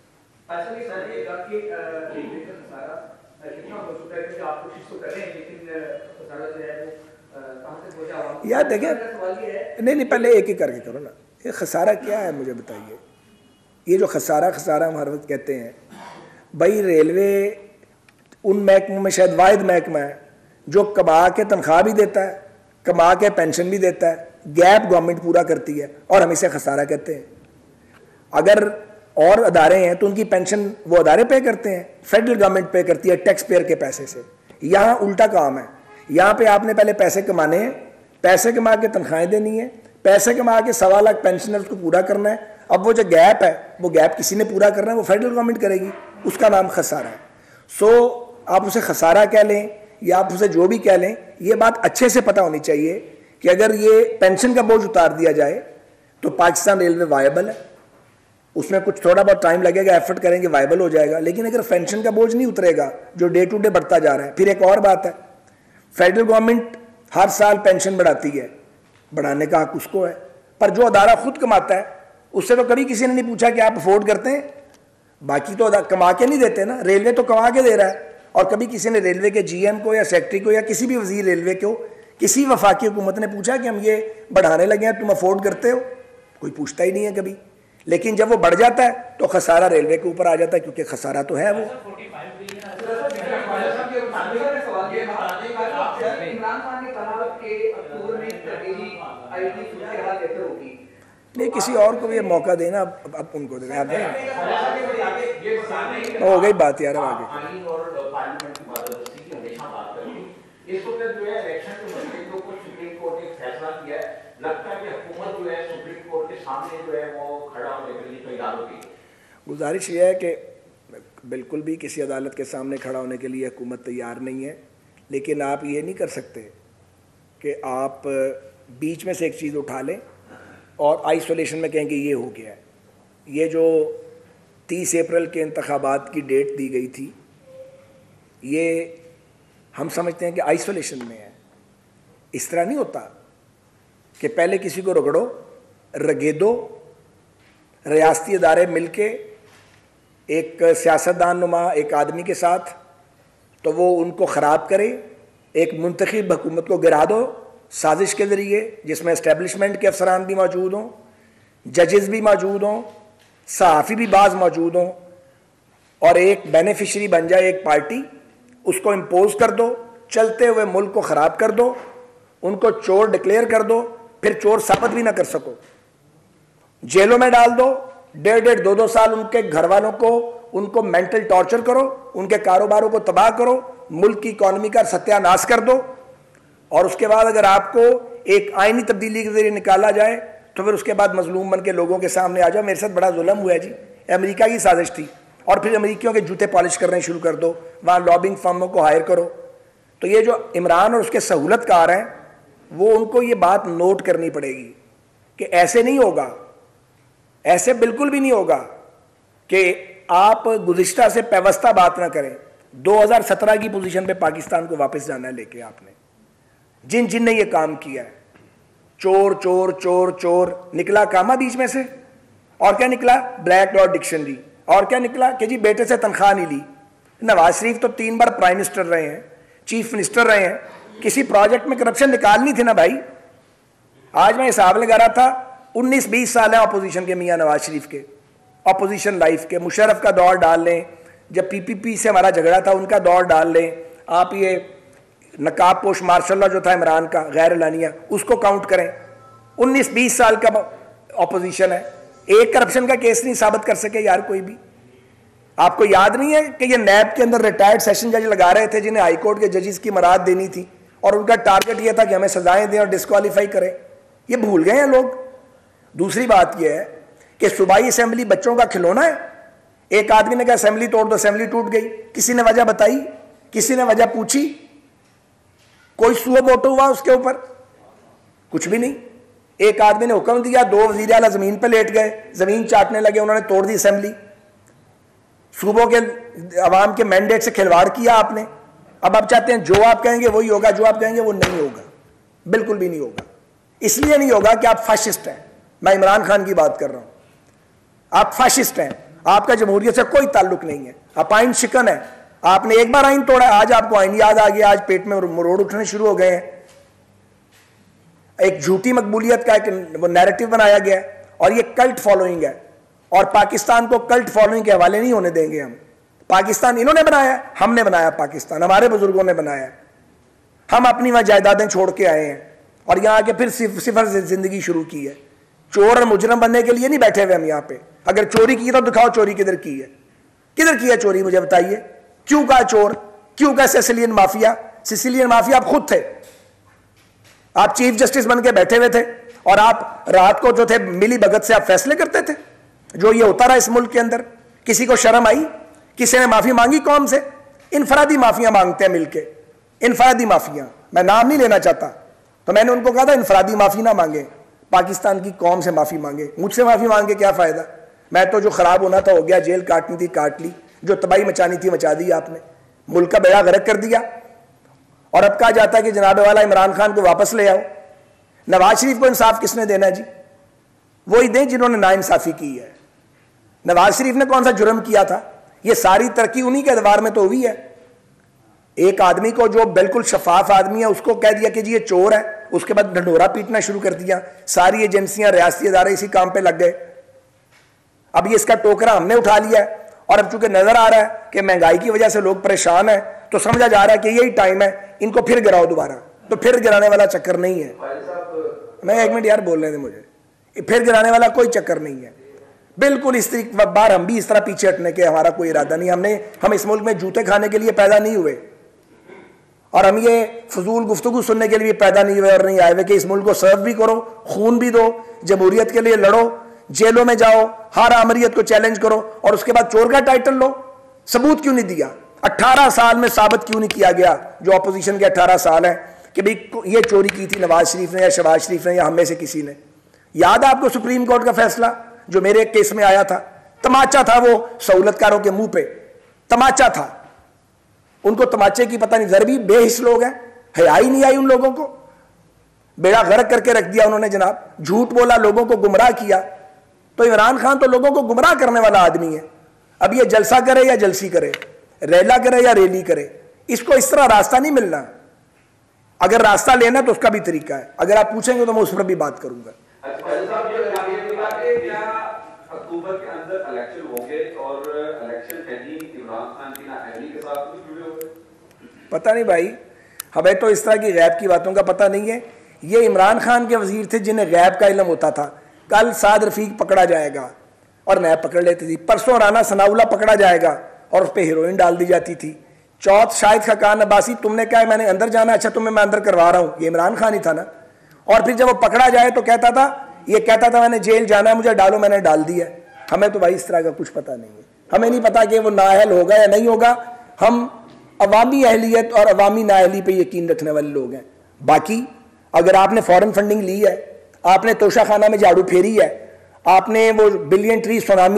यार देखें, नहीं पहले एक एक करके करो ना। ये खसारा क्या है मुझे बताइए। ये जो खसारा हम हर वक्त कहते हैं, भाई रेलवे उन महकमों में शायद वाहिद महकमा है जो कमा के तनख्वाह भी देता है, कमा के पेंशन भी देता है, गैप गवर्नमेंट पूरा करती है, और हम इसे खसारा कहते हैं। अगर और अदारे हैं तो उनकी पेंशन वो अदारे पे करते हैं, फेडरल गवर्नमेंट पे करती है टैक्स पेयर के पैसे से। यहाँ उल्टा काम है, यहाँ पे आपने पहले पैसे कमाने हैं, पैसे कमा के तनख्वाहें देनी है, पैसे कमा के 1.25 लाख पेंशनर्स को पूरा करना है। अब वो जो गैप है, वो गैप किसी ने पूरा करना है, वो फेडरल गवर्नमेंट करेगी, उसका नाम खसारा है। सो आप उसे खसारा कह लें या आप उसे जो भी कह लें, ये बात अच्छे से पता होनी चाहिए कि अगर ये पेंशन का बोझ उतार दिया जाए तो पाकिस्तान रेलवे वायबल है। उसमें कुछ थोड़ा बहुत टाइम लगेगा, एफर्ट करेंगे, वायबल हो जाएगा। लेकिन अगर पेंशन का बोझ नहीं उतरेगा जो डे टू डे बढ़ता जा रहा है, फिर एक और बात है, फेडरल गवर्नमेंट हर साल पेंशन बढ़ाती है, बढ़ाने का हक उसको है, पर जो अदारा खुद कमाता है उससे तो कभी किसी ने नहीं पूछा कि आप अफोर्ड करते हैं। बाकी तो कमा के नहीं देते ना, रेलवे तो कमा के दे रहा है। और कभी किसी ने रेलवे के जीएम को या सेक्रेटरी को या किसी भी वजीर रेलवे को, किसी वफाकी हुकूमत ने पूछा कि हम ये बढ़ाने लगे हैं, तुम अफोर्ड करते हो? कोई पूछता ही नहीं है कभी। लेकिन जब वो बढ़ जाता है तो खसारा रेलवे के ऊपर आ जाता है, क्योंकि खसारा तो है वो। नहीं, किसी और को भी ये मौका देना, अब उनको देना। आप हो गई बात यार, आगे इस वक्त जो है इलेक्शन के मसले के ऊपर सुप्रीम कोर्ट ने एक फैसला किया है, लगता है कि हुकूमत जो है सुप्रीम कोर्ट के सामने जो है वो खड़ा होने के लिए तैयार हो गई। गुजारिश ये है कि बिल्कुल भी किसी अदालत के सामने खड़ा होने के लिए हुकूमत तैयार नहीं है, लेकिन आप ये नहीं कर सकते कि आप बीच में से एक चीज़ उठा लें और आइसोलेशन में कहेंगे ये हो गया है। ये जो 30 अप्रैल के इंतखाबात की डेट दी गई थी, ये हम समझते हैं कि आइसोलेशन में है। इस तरह नहीं होता कि पहले किसी को रगड़ो, रगेदो, रियासती अदारे मिलके एक सियासतदान नुमा एक आदमी के साथ तो वो उनको ख़राब करे, एक मुंतखब हुकूमत को गिरा दो साजिश के ज़रिए, जिसमें इस्टेब्लिशमेंट के अफसरान भी मौजूद हों, जजेस भी मौजूद हों, सहाफ़ी भी बाज़ मौजूद हों, और एक बेनिफिशरी बन जाए एक पार्टी, उसको इम्पोज कर दो, चलते हुए मुल्क को ख़राब कर दो, उनको चोर डिक्लेयर कर दो, फिर चोर साबित भी ना कर सको, जेलों में डाल दो, 1.5 2 साल उनके घर वालों को, उनको मेंटल टॉर्चर करो, उनके कारोबारों को तबाह करो, मुल्क की इकॉनमी का सत्यानाश कर दो, और उसके बाद अगर आपको एक आईनी तब्दीली के जरिए निकाला जाए तो फिर उसके बाद मजलूम बन के लोगों के सामने आ जाओ, मेरे साथ बड़ा जुल्म हुआ है जी, अमेरिका की साजिश थी, और फिर अमेरिकियों के जूते पॉलिश करने शुरू कर दो, वहाँ लॉबिंग फर्मों को हायर करो। तो ये जो इमरान और उसके सहूलतकार हैं, वो उनको ये बात नोट करनी पड़ेगी कि ऐसे नहीं होगा, ऐसे बिल्कुल भी नहीं होगा कि आप गुज़िश्ता से पेवस्ता बात ना करें। 2017 की पोजीशन पे पाकिस्तान को वापस जाना है लेके आपने। जिन जिन ने ये काम किया है, चोर चोर चोर चोर, निकला कामा बीच में से, और क्या निकला? Black dot dictionary. और क्या निकला कि जी बेटे से तनख्वाह नहीं ली। नवाज शरीफ तो 3 बार प्राइम मिनिस्टर रहे हैं, चीफ मिनिस्टर रहे हैं, किसी प्रोजेक्ट में करप्शन निकालनी थी ना भाई। आज मैं हिसाब लगा रहा था, 19-20 साल है अपोजिशन के मियाँ नवाज शरीफ के, अपोजिशन लाइफ के। मुशर्रफ का दौर डाल लें, जब पीपीपी से हमारा झगड़ा था उनका दौर डाल लें आप, ये नकाब पोश मार्शल जो था इमरान का गैर एलानिया, उसको काउंट करें। 19-20 साल का अपोजिशन है, एक करप्शन का केस नहीं साबित कर सके यार कोई भी। आपको याद नहीं है कि ये नैब के अंदर रिटायर्ड सेशन जज लगा रहे थे जिन्हें हाईकोर्ट के जजेस की मराद देनी थी, और उनका टारगेट ये था कि हमें सजाएं दें और डिस्क्वालीफाई करें। ये भूल गए हैं लोग। दूसरी बात यह है कि सूबाई असेंबली बच्चों का खिलौना है। एक आदमी ने कहा असेंबली तोड़ दो, असेंबली टूट गई। किसी ने वजह बताई? किसी ने वजह पूछी? कोई सुअ वोट हुआ उसके ऊपर? कुछ भी नहीं। एक आदमी ने हुक्म दिया, 2 वजीर आला जमीन पर लेट गए, जमीन चाटने लगे, उन्होंने तोड़ दी असेंबली। सूबों के अवाम के मैंडेट से खिलवाड़ किया आपने। अब आप चाहते हैं जो आप कहेंगे वही होगा, जो आप कहेंगे वो नहीं होगा, बिल्कुल भी नहीं होगा। इसलिए नहीं होगा कि आप फाशिस्ट हैं। मैं इमरान खान की बात कर रहा हूं। आप फाशिस्ट हैं, आपका जमहूरियत से कोई ताल्लुक नहीं है, आप आइन शिकन है। आपने एक बार आइन तोड़ा, आज आपको आइन याद आ गया, आज पेट में मरोड़ उठने शुरू हो गए हैं। एक झूठी मकबूलियत का एक वो नैरेटिव बनाया गया है, और ये कल्ट फॉलोइंग है, और पाकिस्तान को कल्ट फॉलोइंग के हवाले नहीं होने देंगे हम। पाकिस्तान इन्होंने बनाया, हमने बनाया पाकिस्तान, हमारे बुजुर्गों ने बनाया। हम अपनी वहां जायदादें छोड़ के आए हैं और यहां आके फिर सिफर से जिंदगी शुरू की है। चोर और मुजरम बनने के लिए नहीं बैठे हुए हम यहाँ पे। अगर चोरी की तो दिखाओ चोरी किधर की है, किधर की है चोरी, मुझे बताइए। क्यों कहा चोर, क्यों कहा सिसिलियन माफिया? सिसिलियन माफिया आप खुद थे। आप चीफ जस्टिस बन के बैठे हुए थे, और आप रात को जो थे मिली भगत से आप फैसले करते थे। जो ये होता रहा इस मुल्क के अंदर, किसी को शर्म आई? किसी ने माफी मांगी कौम से? इनफरादी माफिया मांगते हैं मिलके, इनफरादी माफिया। मैं नाम नहीं लेना चाहता, तो मैंने उनको कहा था इनफरादी माफी ना मांगे, पाकिस्तान की कौम से माफी मांगे। मुझसे माफी मांगे क्या फायदा? मैं तो जो खराब होना था हो गया, जेल काटनी थी काट ली, जो तबाही मचानी थी मचा दी आपने, मुल्क का बेड़ा गर्क कर दिया। और अब कहा जाता है कि जनाब वाला इमरान खान को वापस ले आओ। नवाज शरीफ को इंसाफ किसने देना है जी? वही दें जिन्होंने नाइंसाफी की है। नवाज शरीफ ने कौन सा जुर्म किया था? ये सारी तरक्की उन्हीं के अदवार में तो हुई है। एक आदमी को जो बिल्कुल शफाफ आदमी है उसको कह दिया कि जी ये चोर है, उसके बाद ढंढोरा पीटना शुरू कर दिया। सारी एजेंसियां, रियासती अदारे इसी काम पे लग गए। अब ये इसका टोकरा हमने उठा लिया है, और अब चूंकि नजर आ रहा है कि महंगाई की वजह से लोग परेशान है, तो समझा जा रहा है कि यही टाइम है इनको फिर गिराओ दोबारा। तो फिर गिराने वाला चक्कर नहीं है। मैं 1 मिनट यार बोलने दें मुझे। फिर गिराने वाला कोई चक्कर नहीं है। बिल्कुल इस बार हम भी इस तरह पीछे हटने के हमारा कोई इरादा नहीं। हम इस मुल्क में जूते खाने के लिए पैदा नहीं हुए, और हम ये फजूल गुफ्तगू सुनने के लिए पैदा नहीं हुए और नहीं आए हुए कि इस मुल्क को सर्व भी करो, खून भी दो, जमहूरियत के लिए लड़ो, जेलों में जाओ, हर आमरीत को चैलेंज करो, और उसके बाद चोर का टाइटल लो। सबूत क्यों नहीं दिया? 18 साल में साबित क्यों नहीं किया गया, जो अपोजिशन के 18 साल है, कि भाई ये चोरी की थी नवाज शरीफ ने या शहबाज शरीफ ने या हम में से किसी ने? याद है आपको सुप्रीम कोर्ट का फैसला जो मेरे एक केस में आया था? तमाचा था वो सहूलतकारों के मुंह पे, तमाचा था। उनको तमाचे की पता नहीं, जरबी बेहिस लोग हैं, हया ही नहीं आई उन लोगों को। बेड़ा गर्क करके रख दिया उन्होंने जनाब, झूठ बोला, लोगों को गुमराह किया। तो इमरान खान तो लोगों को गुमराह करने वाला आदमी है। अब ये जलसा करे या जलसी करे, रेला करे या रेली करे, इसको इस तरह रास्ता नहीं मिलना। अगर रास्ता लेना तो उसका भी तरीका है। अगर आप पूछेंगे तो मैं उस पर भी बात करूंगा। अक्टूबर के अंदर इलेक्शन होंगे और इलेक्शन इमरान खान की नाअहली के साथ भी जुड़े हुए? पता नहीं भाई, हमें तो इस तरह की गैब की बातों का पता नहीं है। ये इमरान खान के वजीर थे जिन्हें गैब का इल्म होता था। कल साद रफीक पकड़ा जाएगा और नैब पकड़ लेती थी। परसों राना सनाउल्लाह पकड़ा जाएगा और उस पर हीरोइन डाल दी जाती थी। चौथ शाहिद खाकान अब्बासी, तुमने क्या मैंने अंदर जाना, अच्छा तुम्हें मैं अंदर करवा रहा हूँ, ये इमरान खान ही था ना। और फिर जब वो पकड़ा जाए तो कहता था, ये कहता था मैंने जेल जाना है, मुझे डालो, मैंने डाल दिया। हमें तो भाई इस तरह का कुछ पता नहीं है। हमें नहीं पता कि वो नाअहल होगा या नहीं होगा। हम अवामी अहलियत और अवामी नाअहली पे यकीन रखने वाले लोग हैं। बाकी अगर आपने फॉरेन फंडिंग ली है, आपने तोशाखाना में झाड़ू फेरी है, आपने वो बिलियन ट्री सुनामी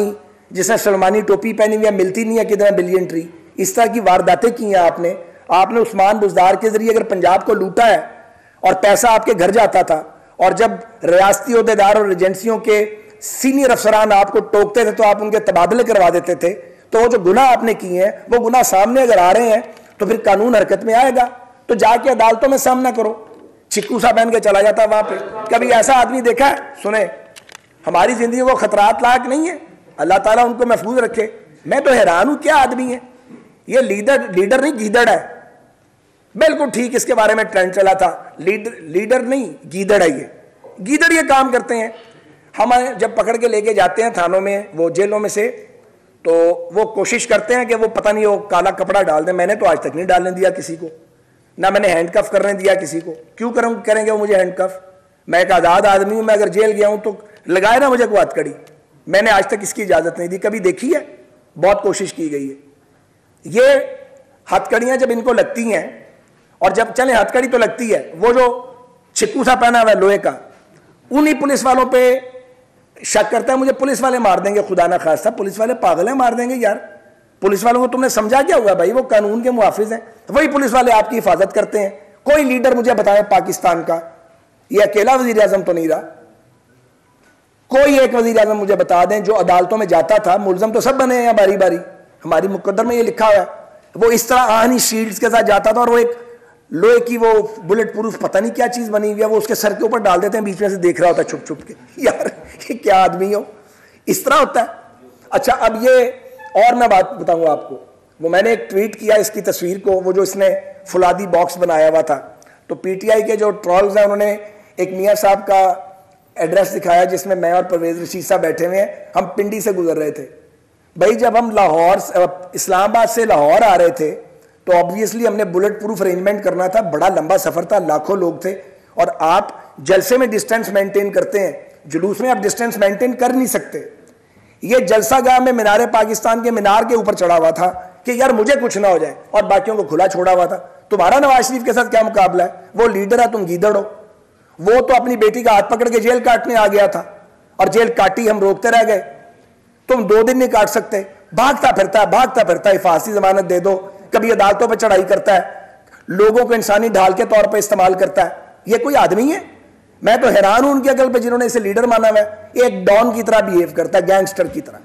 जिसने सलमानी टोपी पहनी हुई है, मिलती नहीं है किधर बिलियन ट्री, इस तरह की वारदातें की हैं आपने उस्मान बुज़दार के जरिए अगर पंजाब को लूटा है और पैसा आपके घर जाता था, और जब रियासती ओहदेदार और एजेंसियों के सीनियर अफसरान आपको टोकते थे तो आप उनके तबादले करवा देते थे, तो वो जो गुनाह आपने किए हैं वो गुनाह सामने अगर आ रहे हैं तो फिर कानून हरकत में आएगा, तो जाके अदालतों में सामना करो। चिक्कू सा पहन के चला जाता वहां पे, कभी ऐसा आदमी देखा है? सुने, हमारी जिंदगी को खतरात लायक नहीं है, अल्लाह ताला उनको महफूज रखे। मैं तो हैरान हूं, क्या आदमी है ये, लीडर नहीं गीदड़ है, बिल्कुल ठीक इसके बारे में ट्रेंड चला था, लीडर नहीं गीदड़ है ये, गीदड़ ये काम करते हैं। हम जब पकड़ के लेके जाते हैं थानों में, वो जेलों में से, तो वो कोशिश करते हैं कि वो पता नहीं वो काला कपड़ा डाल दें। मैंने तो आज तक नहीं डालने दिया किसी को, ना मैंने हैंडकफ करने दिया किसी को। क्यों करेंगे वो मुझे हैंडकफ? मैं एक आज़ाद आदमी हूं, मैं अगर जेल गया हूं तो लगाए ना मुझे कोई हथकड़ी। मैंने आज तक इसकी इजाज़त नहीं दी, कभी देखी है? बहुत कोशिश की गई है। ये हथकड़ियां जब इनको लगती हैं, और जब चले हथकड़ी तो लगती है, वो जो चिक्कू सा पहना हुआ है लोहे का, उन्हीं पुलिस वालों पे शक करता है मुझे पुलिस वाले मार देंगे, खुदा ना खास्ता पुलिस वाले पागल है, मार देंगे यार। पुलिस वालों को तुमने समझा क्या हुआ भाई? वो कानून के मुहाफिज हैं, वही पुलिस वाले आपकी हिफाजत करते हैं। कोई लीडर मुझे बताए पाकिस्तान का, ये अकेला वजीर आजम तो नहीं रहा, कोई एक वजीर आजम मुझे बता दें जो अदालतों में जाता था। मुलजम तो सब बने हैं बारी बारी, हमारी मुकद्दर में ये लिखा हुआ है, वो इस तरह आहनी शील्ड्स के साथ जाता था, और वो एक लोहे की वो बुलेट प्रूफ पता नहीं क्या चीज बनी हुई है, वो उसके सर के ऊपर डाल देते हैं, बीच में से देख रहा होता है छुप छुप के। यार ये क्या आदमी हो, इस तरह होता है। अच्छा, अब ये और मैं बात बताऊंगा आपको, वो मैंने एक ट्वीट किया इसकी तस्वीर को, वो जो इसने फुलादी बॉक्स बनाया हुआ था, तो पीटीआई के जो ट्रॉल्स हैं उन्होंने एक मियाँ साहब का एड्रेस दिखाया जिसमें मैं और परवेज रशीद साहब बैठे हुए हैं, हम पिंडी से गुजर रहे थे। भाई जब हम इस्लामाबाद से लाहौर आ रहे थे तो ऑब्वियसली हमने बुलेट प्रूफ अरेंजमेंट करना था, बड़ा लंबा सफर था, लाखों लोग थे, और आप जलसे में डिस्टेंस मेंटेन करते हैं, जुलूस में आप डिस्टेंस मेंटेन कर नहीं सकते। ये जलसा गाह में मीनार पाकिस्तान के मीनार के ऊपर चढ़ा हुआ था कि यार मुझे कुछ ना हो जाए, और बाकियों को खुला छोड़ा हुआ था। तुम्हारा नवाज शरीफ के साथ क्या मुकाबला है? वो लीडर है, तुम गीदड़ हो। वो तो अपनी बेटी का हाथ पकड़ के जेल काटने आ गया था, और जेल काटी, हम रोकते रह गए। तुम 2 दिन नहीं काट सकते, भागता फिरता है, फांसी जमानत दे दो, कभी अदालतों पर चढ़ाई करता है, लोगों को इंसानी ढाल के तौर पर इस्तेमाल करता है। ये कोई आदमी है? मैं तो हैरान हूं उनकी अकल पे जिन्होंने इसे लीडर माना हुआ है। एक डॉन की तरह बिहेव करता है, गैंगस्टर की तरह।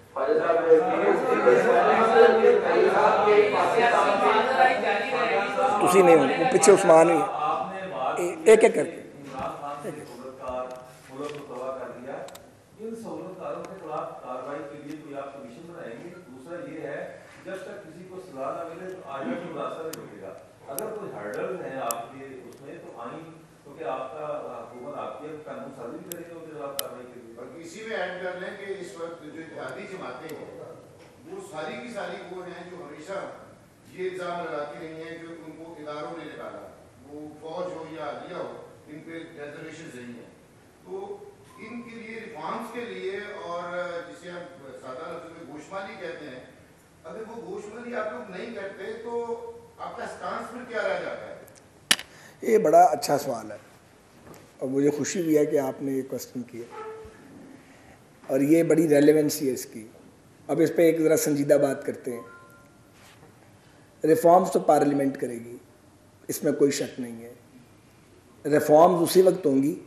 तुसी नहीं हो, वो पीछे उस्मान ही है, एक एक करके। अगर कोई हर्डल है आपके उसमें तो आइन तो क्या आपका हुकूमत आपकी कानून साजी भी करेगा उसके खिलाफ कार्रवाई के लिए? और इसी में ऐड कर लें कि इस वक्त जो इत्तेहादी जमातें हैं वो सारी की सारी वो हैं जो हमेशा ये इल्ज़ाम लगाती रही हैं जो उनको इदारों ने निकाला, वो फौज हो या अदलिया हो, इन पे रिजर्वेशन रही हैं। तो इनके लिए रिफॉर्म्स के लिए, और जिसे हम सादा लफ्ज़ में गोशमाली कहते हैं, अगर वो गोशमाली आप लोग नहीं करते तो आपका स्टांस में क्या रह जाता है? ये बड़ा अच्छा सवाल है, और मुझे खुशी भी है कि आपने ये क्वेश्चन किया, और ये बड़ी रेलेवेंसी है इसकी। अब इस पर एक ज़रा संजीदा बात करते हैं। रिफॉर्म्स तो पार्लियामेंट करेगी, इसमें कोई शक नहीं है। रिफॉर्म्स उसी वक्त होंगी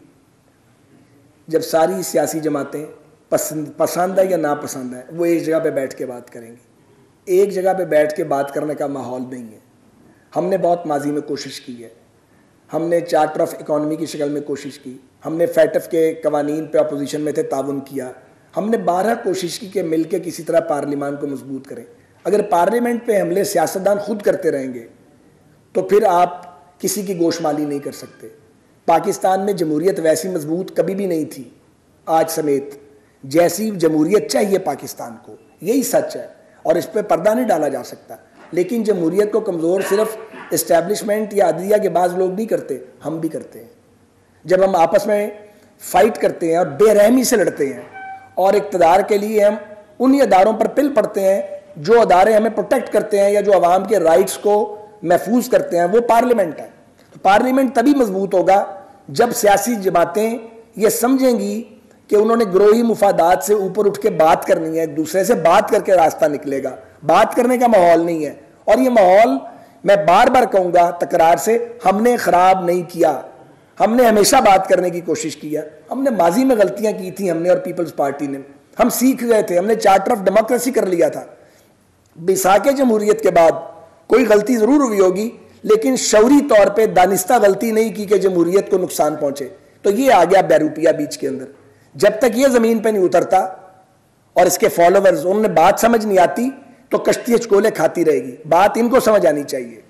जब सारी सियासी जमातें पसंद है या नापसंद है, वो एक जगह पे बैठ के बात करेंगी। एक जगह पे बैठ के बात करने का माहौल नहीं है। हमने बहुत माजी में कोशिश की है, हमने चार्टर ऑफ इकॉनमी की शक्ल में कोशिश की, हमने फैटफ के कवानीन पे अपोजिशन में थे, ताउन किया, हमने 12 कोशिश की कि मिल के किसी तरह पार्लियामान को मजबूत करें। अगर पार्लियामेंट पे हमले सियासतदान खुद करते रहेंगे तो फिर आप किसी की गोशमाली नहीं कर सकते। पाकिस्तान में जमहूरियत वैसी मजबूत कभी भी नहीं थी आज समेत जैसी जमहूरियत चाहिए पाकिस्तान को, यही सच है, और इस पर पर्दा नहीं डाला जा सकता। लेकिन जमहूरियत को कमज़ोर सिर्फ इस्टेब्लिशमेंट या अदलिया के बाज़ लोग नहीं करते, हम भी करते हैं। जब हम आपस में फ़ाइट करते हैं और बेरहमी से लड़ते हैं और इक़्तिदार के लिए हम उन्हीं अदारों पर पिल पड़ते हैं जो अदारे हमें प्रोटेक्ट करते हैं या जो अवाम के राइट्स को महफूज करते हैं, वो पार्लियामेंट है। तो पार्लियामेंट तभी मजबूत होगा जब सियासी जमातें ये समझेंगी कि उन्होंने ग्रोही मुफादात से ऊपर उठ के बात करनी है, एक दूसरे से बात करके रास्ता निकलेगा। बात करने का माहौल नहीं है, और ये माहौल मैं बार बार कहूंगा तकरार से, हमने खराब नहीं किया, हमने हमेशा बात करने की कोशिश किया। हमने माजी में गलतियां की थी, हमने और पीपल्स पार्टी ने, हम सीख गए थे, हमने चार्टर ऑफ डेमोक्रेसी कर लिया था। बिसाके जमहूरियत के बाद कोई गलती जरूर हुई होगी, लेकिन शौरी तौर पे दानिस्ता गलती नहीं की कि जमहूरियत को नुकसान पहुंचे। तो ये आ गया बैरूपिया बीच के अंदर। जब तक ये जमीन पे नहीं उतरता और इसके फॉलोवर्स, उन्हें बात समझ नहीं आती तो कश्ती चकोले खाती रहेगी। बात इनको समझ आनी चाहिए।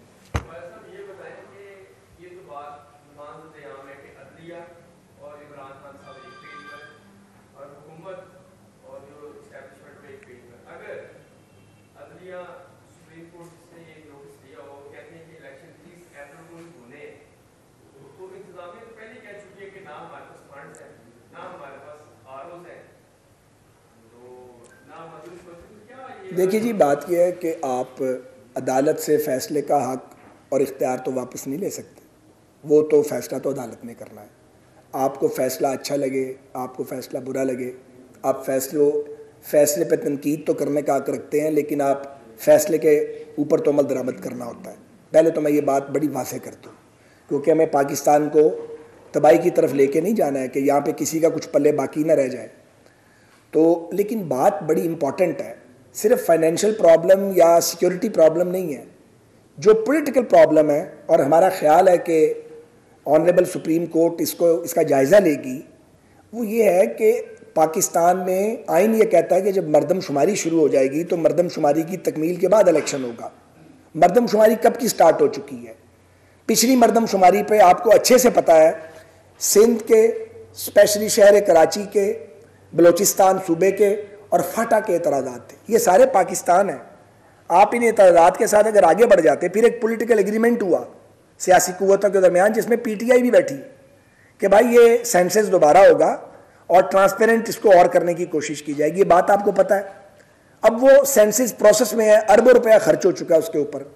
देखिए जी, बात यह है कि आप अदालत से फैसले का हक और इख्तियार तो वापस नहीं ले सकते। वो तो फैसला तो अदालत ने करना है। आपको फैसला अच्छा लगे, आपको फैसला बुरा लगे, आप फैसले पे तनकीद तो करने का हक रखते हैं, लेकिन आप फैसले के ऊपर तो अमल दरामद करना होता है। पहले तो मैं ये बात बड़ी वाज़ेह करता हूँ, क्योंकि हमें पाकिस्तान को तबाही की तरफ लेके नहीं जाना है कि यहाँ पे किसी का कुछ पल्ले बाकी ना रह जाए। तो लेकिन बात बड़ी इंपॉर्टेंट है, सिर्फ फाइनेंशियल प्रॉब्लम या सिक्योरिटी प्रॉब्लम नहीं है, जो पॉलिटिकल प्रॉब्लम है। और हमारा ख्याल है कि ऑनरेबल सुप्रीम कोर्ट इसका जायज़ा लेगी। वो ये है कि पाकिस्तान में आइन ये कहता है कि जब मरदमशुमारी शुरू हो जाएगी तो मरदमशुमारी की तकमील के बाद इलेक्शन होगा। मरदमशुमारी कब की स्टार्ट हो चुकी है? पिछली मरदमशुमारी पे आपको अच्छे से पता है, सिंध के, स्पेशली शहर कराची के, बलोचिस्तान सूबे के और फाटा के एतराज़ात थे। ये सारे पाकिस्तान हैं। आप इन एतराज़ात के साथ अगर आगे बढ़ जाते, फिर एक पॉलिटिकल एग्रीमेंट हुआ सियासी कुव्वतों के दरमियान, जिसमें पीटीआई भी बैठी कि भाई ये सेंसस दोबारा होगा और ट्रांसपेरेंट इसको और करने की कोशिश की जाएगी। ये बात आपको पता है। अब वो सेंसस प्रोसेस में है, अरबों रुपया खर्च हो चुका है उसके ऊपर।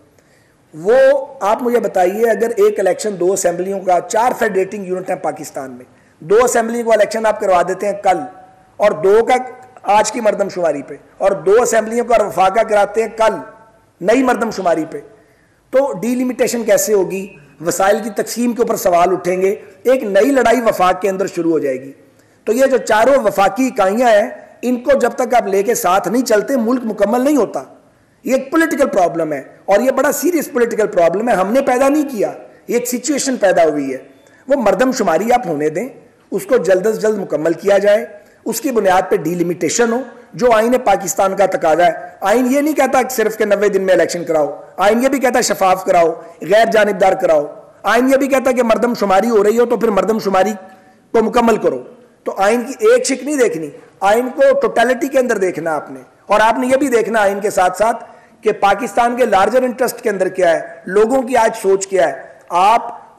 वो आप मुझे बताइए, अगर एक इलेक्शन 2 असेंबलियों का, 4 फेडरेटिंग यूनिट है पाकिस्तान में, 2 असेंबलियों का इलेक्शन आप करवा देते हैं कल, और 2 का आज की मरदमशुमारी पे, और 2 असेंबलियों का वफाका कराते हैं कल नई मरदमशुमारी पे, तो डीलिमिटेशन कैसे होगी? वसाइल की तकसीम के ऊपर सवाल उठेंगे। एक नई लड़ाई वफाक के अंदर शुरू हो जाएगी। तो ये जो चारों वफाकी इकाइयां हैं, इनको जब तक आप लेके साथ नहीं चलते, मुल्क मुकम्मल नहीं होता। ये एक पॉलिटिकल प्रॉब्लम है, और ये बड़ा सीरियस पॉलिटिकल प्रॉब्लम है। हमने पैदा नहीं किया, ये एक सिचुएशन पैदा हुई है। वो मरदमशुमारी आप होने दें, उसको जल्द अज जल्द मुकम्मल किया जाए, उसकी बुनियाद पर डीलिमिटेशन हो, जो आइन पाकिस्तान का तकाजा है। आइन ये नहीं कहता सिर्फ के 90 दिन में इलेक्शन कराओ, आइन ये भी कहता है शफाफ कराओ, गैर जानिबदार कराओ। आइन ये भी कहता है कि मरदमशुमारी हो रही हो तो फिर मरदमशुमारी को मुकम्मल करो। तो आइन की एक शिक नहीं देखनी, आइन को टोटलिटी के अंदर देखना आपने। और आपने ये भी देखना आइन के साथ साथ कि पाकिस्तान के लार्जर इंटरेस्ट के अंदर क्या है, लोगों की आज सोच क्या है। आप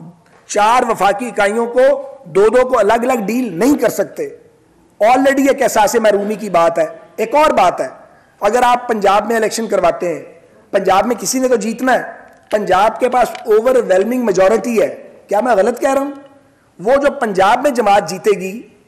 4 वफाकी इकाइयों को 2-2 को अलग अलग डील नहीं कर सकते। ऑलरेडी एक एहसास महरूमी की बात है। एक और बात है, अगर आप पंजाब में इलेक्शन करवाते हैं, पंजाब में किसी ने तो जीतना है, पंजाब के पास ओवरवेलमिंग मेजॉरिटी है। क्या मैं गलत कह रहा हूं? वो जो पंजाब में जमात जीतेगी,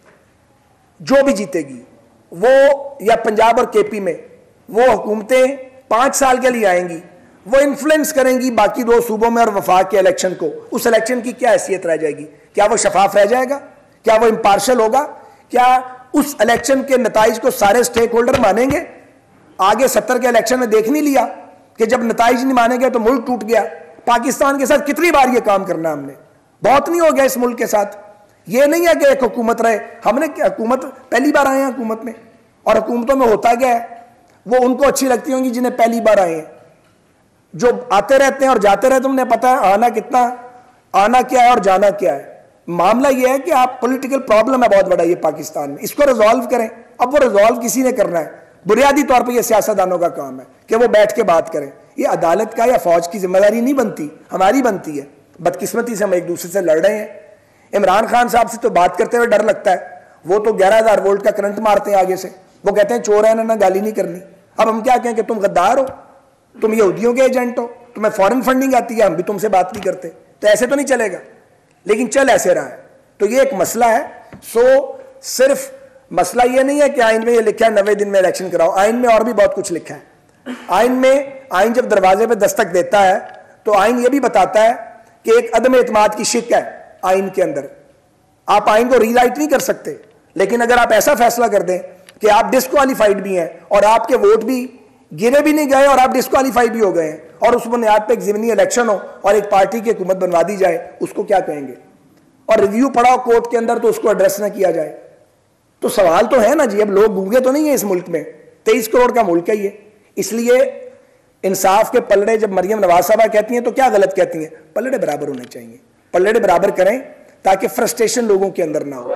जो भी जीतेगी, वो या पंजाब और केपी में वो हुकूमतें 5 साल के लिए आएंगी, वो इन्फ्लुएंस करेंगी बाकी 2 सूबों में और वफाक के इलेक्शन को। उस इलेक्शन की क्या हैसियत रह जाएगी? क्या वो शफाफ रह जाएगा? क्या वो इम्पार्शल होगा? क्या उस इलेक्शन के नताइज को सारे स्टेक होल्डर मानेंगे? आगे 70 के इलेक्शन में देख नहीं लिया कि जब नताइज नहीं मानेंगे तो मुल्क टूट गया। पाकिस्तान के साथ कितनी बार ये काम करना हमने, बहुत नहीं हो गया इस मुल्क के साथ। ये नहीं है कि एक हुकूमत रहे, हमने हुकूमत पहली बार आए हैं हुकूमत में, और हुकूमतों में होता क्या है, वो उनको अच्छी लगती होंगी जिन्हें पहली बार आए हैं। जो आते रहते हैं और जाते रहते हैं, उन्हें पता है आना कितना, आना क्या है और जाना क्या है। मामला यह है कि आप पॉलिटिकल प्रॉब्लम है बहुत बड़ा ये पाकिस्तान में, इसको रिजॉल्व करें। अब वो रिजॉल्व किसी ने करना है, बुनियादी तौर पर यह सियासतदानों का काम है कि वो बैठ के बात करें। ये अदालत का या फौज की जिम्मेदारी नहीं बनती, हमारी बनती है। बदकिस्मती से हम एक दूसरे से लड़ रहे हैं। इमरान खान साहब से तो बात करते हुए डर लगता है, वो तो 11,000 वोल्ट का करंट मारते हैं आगे से। वो कहते हैं चोर है ना गाली नहीं करनी। अब हम क्या कहें कि तुम गद्दार हो, तुम यहूदियों के एजेंट हो, तुम्हें फॉरेन फंडिंग आती है, हम भी तुमसे बात नहीं करते। तो ऐसे तो नहीं चलेगा, लेकिन चल ऐसे रहा है। तो ये एक मसला है। सो सिर्फ मसला ये नहीं है कि आइन में ये लिखा है 90 दिन में इलेक्शन कराओ, आइन में और भी बहुत कुछ लिखा है। आइन जब दरवाजे पे दस्तक देता है तो आइन ये भी बताता है कि एक अदम एतमाद की शिक है आइन के अंदर। आप आइन को रीराइट नहीं कर सकते, लेकिन अगर आप ऐसा फैसला कर दें कि आप डिस्क्वालीफाइड भी हैं और आपके वोट भी गिने भी नहीं गए और आप डिस्क्वालीफाइड भी हो गए हैं, और उस बुनियाद पर एक ज़िमनी इलेक्शन हो और एक पार्टी की हुकूमत बनवा दी जाए, उसको क्या कहेंगे? और रिव्यू पड़ा कोर्ट के अंदर तो उसको एड्रेस ना किया जाए, तो सवाल तो है ना जी। अब लोग गूंगे तो नहीं है इस मुल्क में, 23 करोड़ का मुल्क है ये। इसलिए इंसाफ के पलड़े जब मरियम नवाज साहबा कहती हैं तो क्या गलत कहती हैं? पलड़े बराबर होने चाहिए, पलड़े बराबर करें ताकि फ्रस्ट्रेशन लोगों के अंदर ना हो।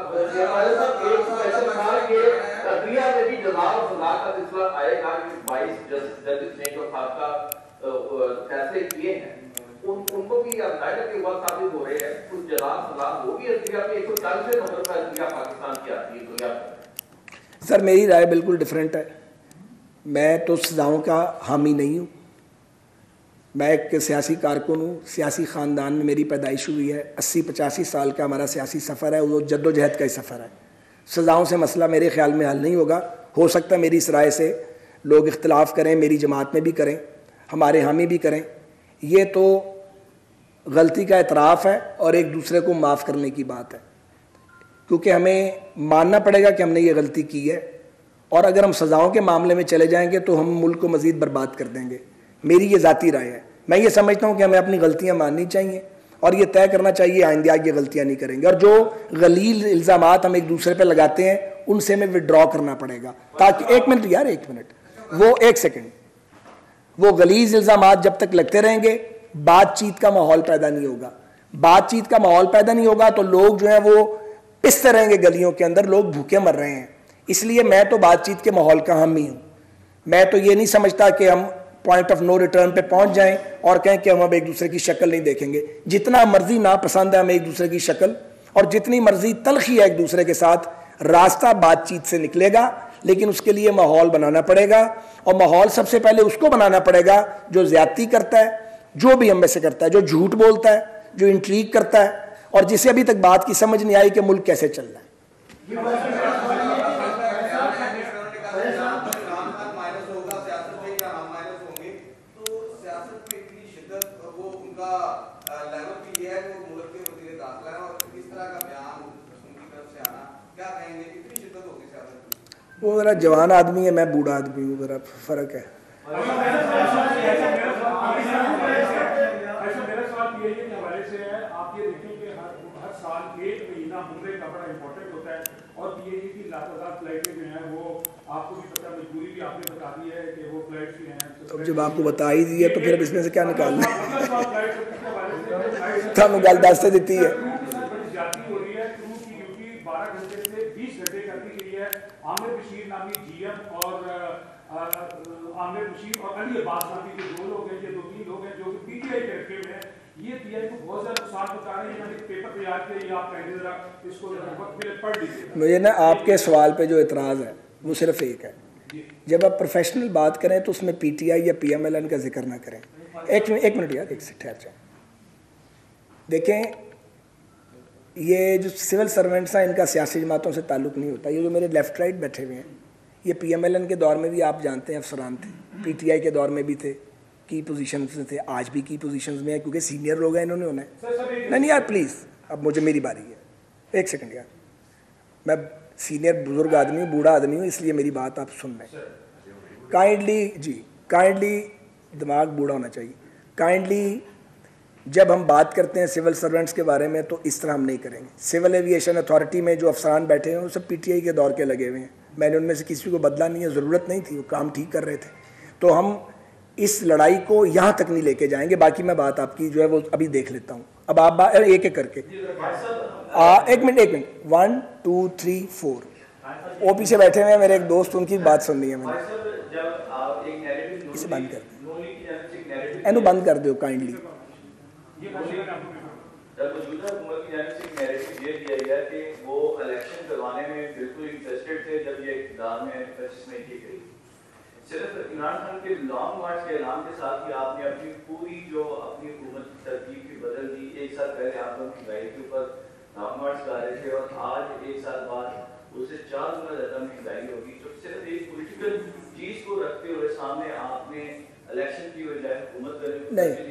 उनको भी के वक्त साबित हो रहे हैं, कुछ जनाब होगी अल्जीरिया पे 140 नंबर का अल्जीरिया पाकिस्तान की आती है दुनिया में। सर मेरी राय बिल्कुल डिफरेंट है। मैं तो सजाओं का हामी नहीं हूँ। मैं एक सियासी कारकुन हूँ, सियासी ख़ानदान में मेरी पैदाइश हुई है। 80-85 साल का हमारा सियासी सफ़र है, वो जद्दोजहद का ही सफ़र है। सजाओं से मसला मेरे ख्याल में हल नहीं होगा। हो सकता है मेरी इस राय से लोग इख्तलाफ करें, मेरी जमात में भी करें, हमारे हामी भी करें। ये तो गलती का एतराफ़ है और एक दूसरे को माफ़ करने की बात है, क्योंकि हमें मानना पड़ेगा कि हमने ये गलती की है, और अगर हम सज़ाओं के मामले में चले जाएंगे तो हम मुल्क को मज़ीद बर्बाद कर देंगे। मेरी ये ज़ाती राय है। मैं ये समझता हूँ कि हमें अपनी गलतियाँ माननी चाहिए और ये तय करना चाहिए आइंदा ये गलतियाँ नहीं करेंगे, और जो गलील इल्ज़ामात हम एक दूसरे पर लगाते हैं उनसे हमें विड्रॉ करना पड़ेगा, ताकि एक सेकेंड वो गलीज इल्ज़ामात जब तक लगते रहेंगे बातचीत का माहौल पैदा नहीं होगा। बातचीत का माहौल पैदा नहीं होगा तो लोग जो हैं वो पिसते रहेंगे गलियों के अंदर, लोग भूखे मर रहे हैं। इसलिए मैं तो बातचीत के माहौल का हामी हूँ। मैं तो ये नहीं समझता कि हम पॉइंट ऑफ नो रिटर्न पे पहुंच जाएं और कहें कि हम अब एक दूसरे की शक्ल नहीं देखेंगे। जितना मर्जी नापसंद है हमें एक दूसरे की शक्ल, और जितनी मर्जी तलखी है एक दूसरे के साथ, रास्ता बातचीत से निकलेगा, लेकिन उसके लिए माहौल बनाना पड़ेगा। और माहौल सबसे पहले उसको बनाना पड़ेगा जो ज्यादती करता है, जो भी हम में से करता है, जो झूठ बोलता है, जो इंट्रीग करता है, और जिसे अभी तक बात की समझ नहीं आई कि मुल्क कैसे चल रहा है। वो जरा जवान आदमी है, मैं बूढ़ा आदमी हूँ, जरा फर्क है। अब जब आपको बता ही दी है तो फिर अब इसमें से क्या निकालना है? थानू गल दस से दी है। आमिर बशीर नामी जीएम और आमिर बशीर और अली अब्बास नामी के दो लोग हैं, ये 2-3 लोग हैं जो कि पीटीआई के रखे हुए हैं। ये पीआई को बहुत ज्यादा नुकसान पहुंचा रहे हैं। इन्होंने पेपर तैयार किया, ये आप कहेंगे जरा इसको वक्त में पढ़ लीजिए। मुझे ना आपके सवाल पे जो एतराज़ है वो सिर्फ एक है, जब आप प्रोफेशनल बात करें तो उसमें पीटीआई या पीएमएलएन का जिक्र ना करें। एक मिनट यार, एक से ठहर जाए। देखें, ये जो सिविल सर्वेंट्स हैं इनका सियासी जमातों से ताल्लुक़ नहीं होता। ये जो मेरे लेफ़्ट राइट बैठे हुए हैं, ये पीएमएलएन के दौर में भी आप जानते हैं अफसरान थे, पीटीआई के दौर में भी थे, की पोजीशन में थे, आज भी की पोजीशन में है, क्योंकि सीनियर लोग हैं, इन्होंने होना है। नहीं यार प्लीज़, अब मुझे मेरी बारी है। एक सेकंड यार, मैं सीनियर बुजुर्ग आदमी हूँ, बूढ़ा आदमी हूँ, इसलिए मेरी बात आप सुन लें काइंडली दिमाग बूढ़ा होना चाहिए। काइंडली जब हम बात करते हैं सिविल सर्वेंट्स के बारे में तो इस तरह हम नहीं करेंगे। सिविल एविएशन अथॉरिटी में जो अफसरान बैठे हैं वो सब पीटीआई के दौर के लगे हुए हैं। मैंने उनमें से किसी को बदला नहीं है, ज़रूरत नहीं थी, वो काम ठीक कर रहे थे। तो हम इस लड़ाई को यहाँ तक नहीं लेके जाएंगे। बाकी मैं बात आपकी जो है वो अभी देख लेता हूँ। अब आप एक एक करके एक मिनट 1 2 3 4 वो पीछे बैठे हुए हैं मेरे एक दोस्त, उनकी बात सुननी है मैंने। इसे बंद कर दो, एनु बंद कर दो काइंडली। जब मौजूदा हुकूमत की जानिब से एक नैरेटिव ये दिया गया कि वो इलेक्शन करवाने में बिल्कुल इंटरेस्टेड थे जब ये इक़्तिदार में 25 में की गई। सिर्फ इमरान खान के लॉन्ग मार्च के ऐलान के साथ ही आपने अपनी पूरी जो अपनी हुकूमत की तरतीब की बदल दी। एक साल पहले आप लोग की गाड़ी के ऊपर लॉन्ग मार्च गा रहे थे और आज एक साल बाद उससे 4 गुना ज़्यादा महंगाई होगी। तो सिर्फ एक पॉलिटिकल चीज़ को रखते हुए सामने आपने इलेक्शन की बजाय हुकूमत करने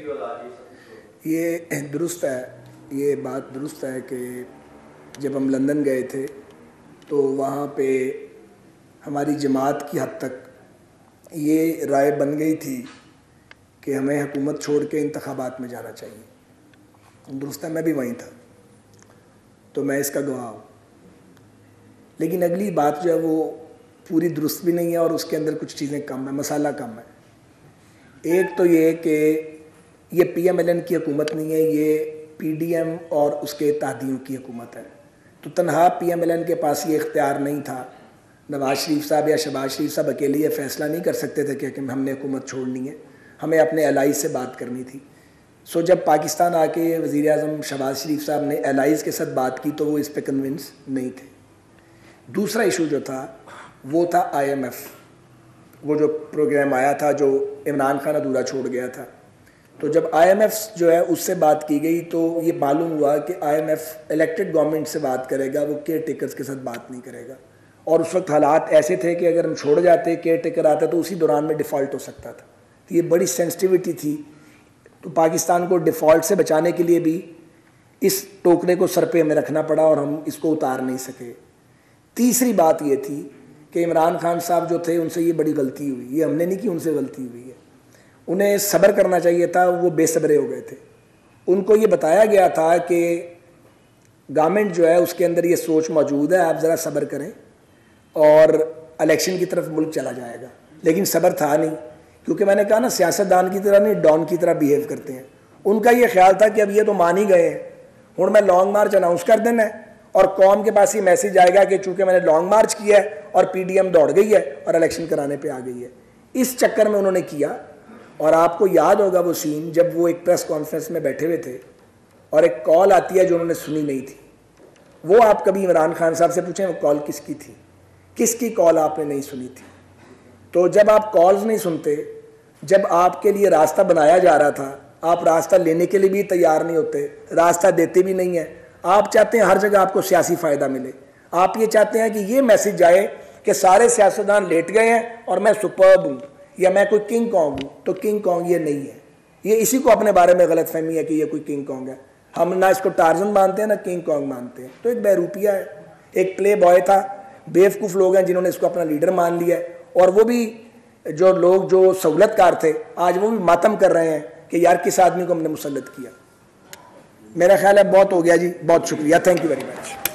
ये दुरुस्त है, ये बात दुरुस्त है कि जब हम लंदन गए थे तो वहाँ पे हमारी जमात की हद तक ये राय बन गई थी कि हमें हुकूमत छोड़ के इंतखाबात में जाना चाहिए। दुरुस्त है, मैं भी वहीं था तो मैं इसका गवाह हूँ। लेकिन अगली बात जो है वो पूरी दुरुस्त भी नहीं है और उसके अंदर कुछ चीज़ें कम है, मसाला कम है। एक तो ये कि ये PMLN की हुकूमत नहीं है, ये PDM और उसके इत्तेहादियों की हुकूमत है। तो तनहा PMLN के पास ये इख्तियार नहीं था, नवाज शरीफ साहब या शहबाज शरीफ साहब अकेले ये फ़ैसला नहीं कर सकते थे कि हमने हुकूमत छोड़नी है, हमें अपने एलाइज से बात करनी थी। सो जब पाकिस्तान आके वज़ीर आज़म शहबाज शरीफ साहब ने एलाइज के साथ बात की तो वो इस पर कन्विंस नहीं थे। दूसरा इशू जो था वो था IMF, वो जो प्रोग्राम आया था जो इमरान खान अधूरा छोड़ गया था। तो जब IMF जो है उससे बात की गई तो ये मालूम हुआ कि IMF इलेक्टेड गवर्नमेंट से बात करेगा, वो केयर टेकर्स के साथ बात नहीं करेगा। और उस वक्त हालात ऐसे थे कि अगर हम छोड़ जाते, केयर टेकर आता तो उसी दौरान में डिफ़ॉल्ट हो सकता था। तो ये बड़ी सेंसिटिविटी थी। तो पाकिस्तान को डिफ़ॉल्ट से बचाने के लिए भी इस टोकरे को सर पे हमें रखना पड़ा और हम इसको उतार नहीं सके। तीसरी बात ये थी कि इमरान खान साहब जो थे उनसे ये बड़ी गलती हुई, ये हमने नहीं की, उनसे गलती हुई है। उन्हें सब्र करना चाहिए था, वो बेसब्रे हो गए थे। उनको ये बताया गया था कि गवर्नमेंट जो है उसके अंदर ये सोच मौजूद है, आप ज़रा सब्र करें और इलेक्शन की तरफ मुल्क चला जाएगा। लेकिन सब्र था नहीं, क्योंकि मैंने कहा ना सियासतदान की तरह नहीं डॉन की तरह बिहेव करते हैं। उनका ये ख्याल था कि अब ये तो मान ही गए हैं, हूँ मैं लॉन्ग मार्च अनाउंस कर देना है और कौम के पास ये मैसेज आएगा कि चूँकि मैंने लॉन्ग मार्च किया है और PDM दौड़ गई है और इलेक्शन कराने पर आ गई है। इस चक्कर में उन्होंने किया। और आपको याद होगा वो सीन जब वो एक प्रेस कॉन्फ्रेंस में बैठे हुए थे और एक कॉल आती है जो उन्होंने सुनी नहीं थी। वो आप कभी इमरान खान साहब से पूछें वो कॉल किसकी थी, किसकी कॉल आपने नहीं सुनी थी। तो जब आप कॉल्स नहीं सुनते, जब आपके लिए रास्ता बनाया जा रहा था, आप रास्ता लेने के लिए भी तैयार नहीं होते, रास्ता देते भी नहीं हैं। आप चाहते हैं हर जगह आपको सियासी फ़ायदा मिले। आप ये चाहते हैं कि ये मैसेज जाए कि सारे सियासतदान लेट गए हैं और मैं सुपर्ब हूँ या मैं कोई किंग कॉन्ग हूँ। तो किंग कॉन्ग ये नहीं है, ये इसी को अपने बारे में गलतफहमी है कि ये कोई किंग कॉन्ग है। हम ना इसको टार्जन मानते हैं ना किंग कॉन्ग मानते हैं। तो एक बहरूपिया है, एक प्ले बॉय था। बेवकूफ़ लोग हैं जिन्होंने इसको अपना लीडर मान लिया है। और वो भी जो लोग जो सहूलतकार थे आज वो भी मातम कर रहे हैं कि यार किस आदमी को हमने मुसल्लत किया। मेरा ख्याल है बहुत हो गया जी, बहुत शुक्रिया, थैंक यू वेरी मच।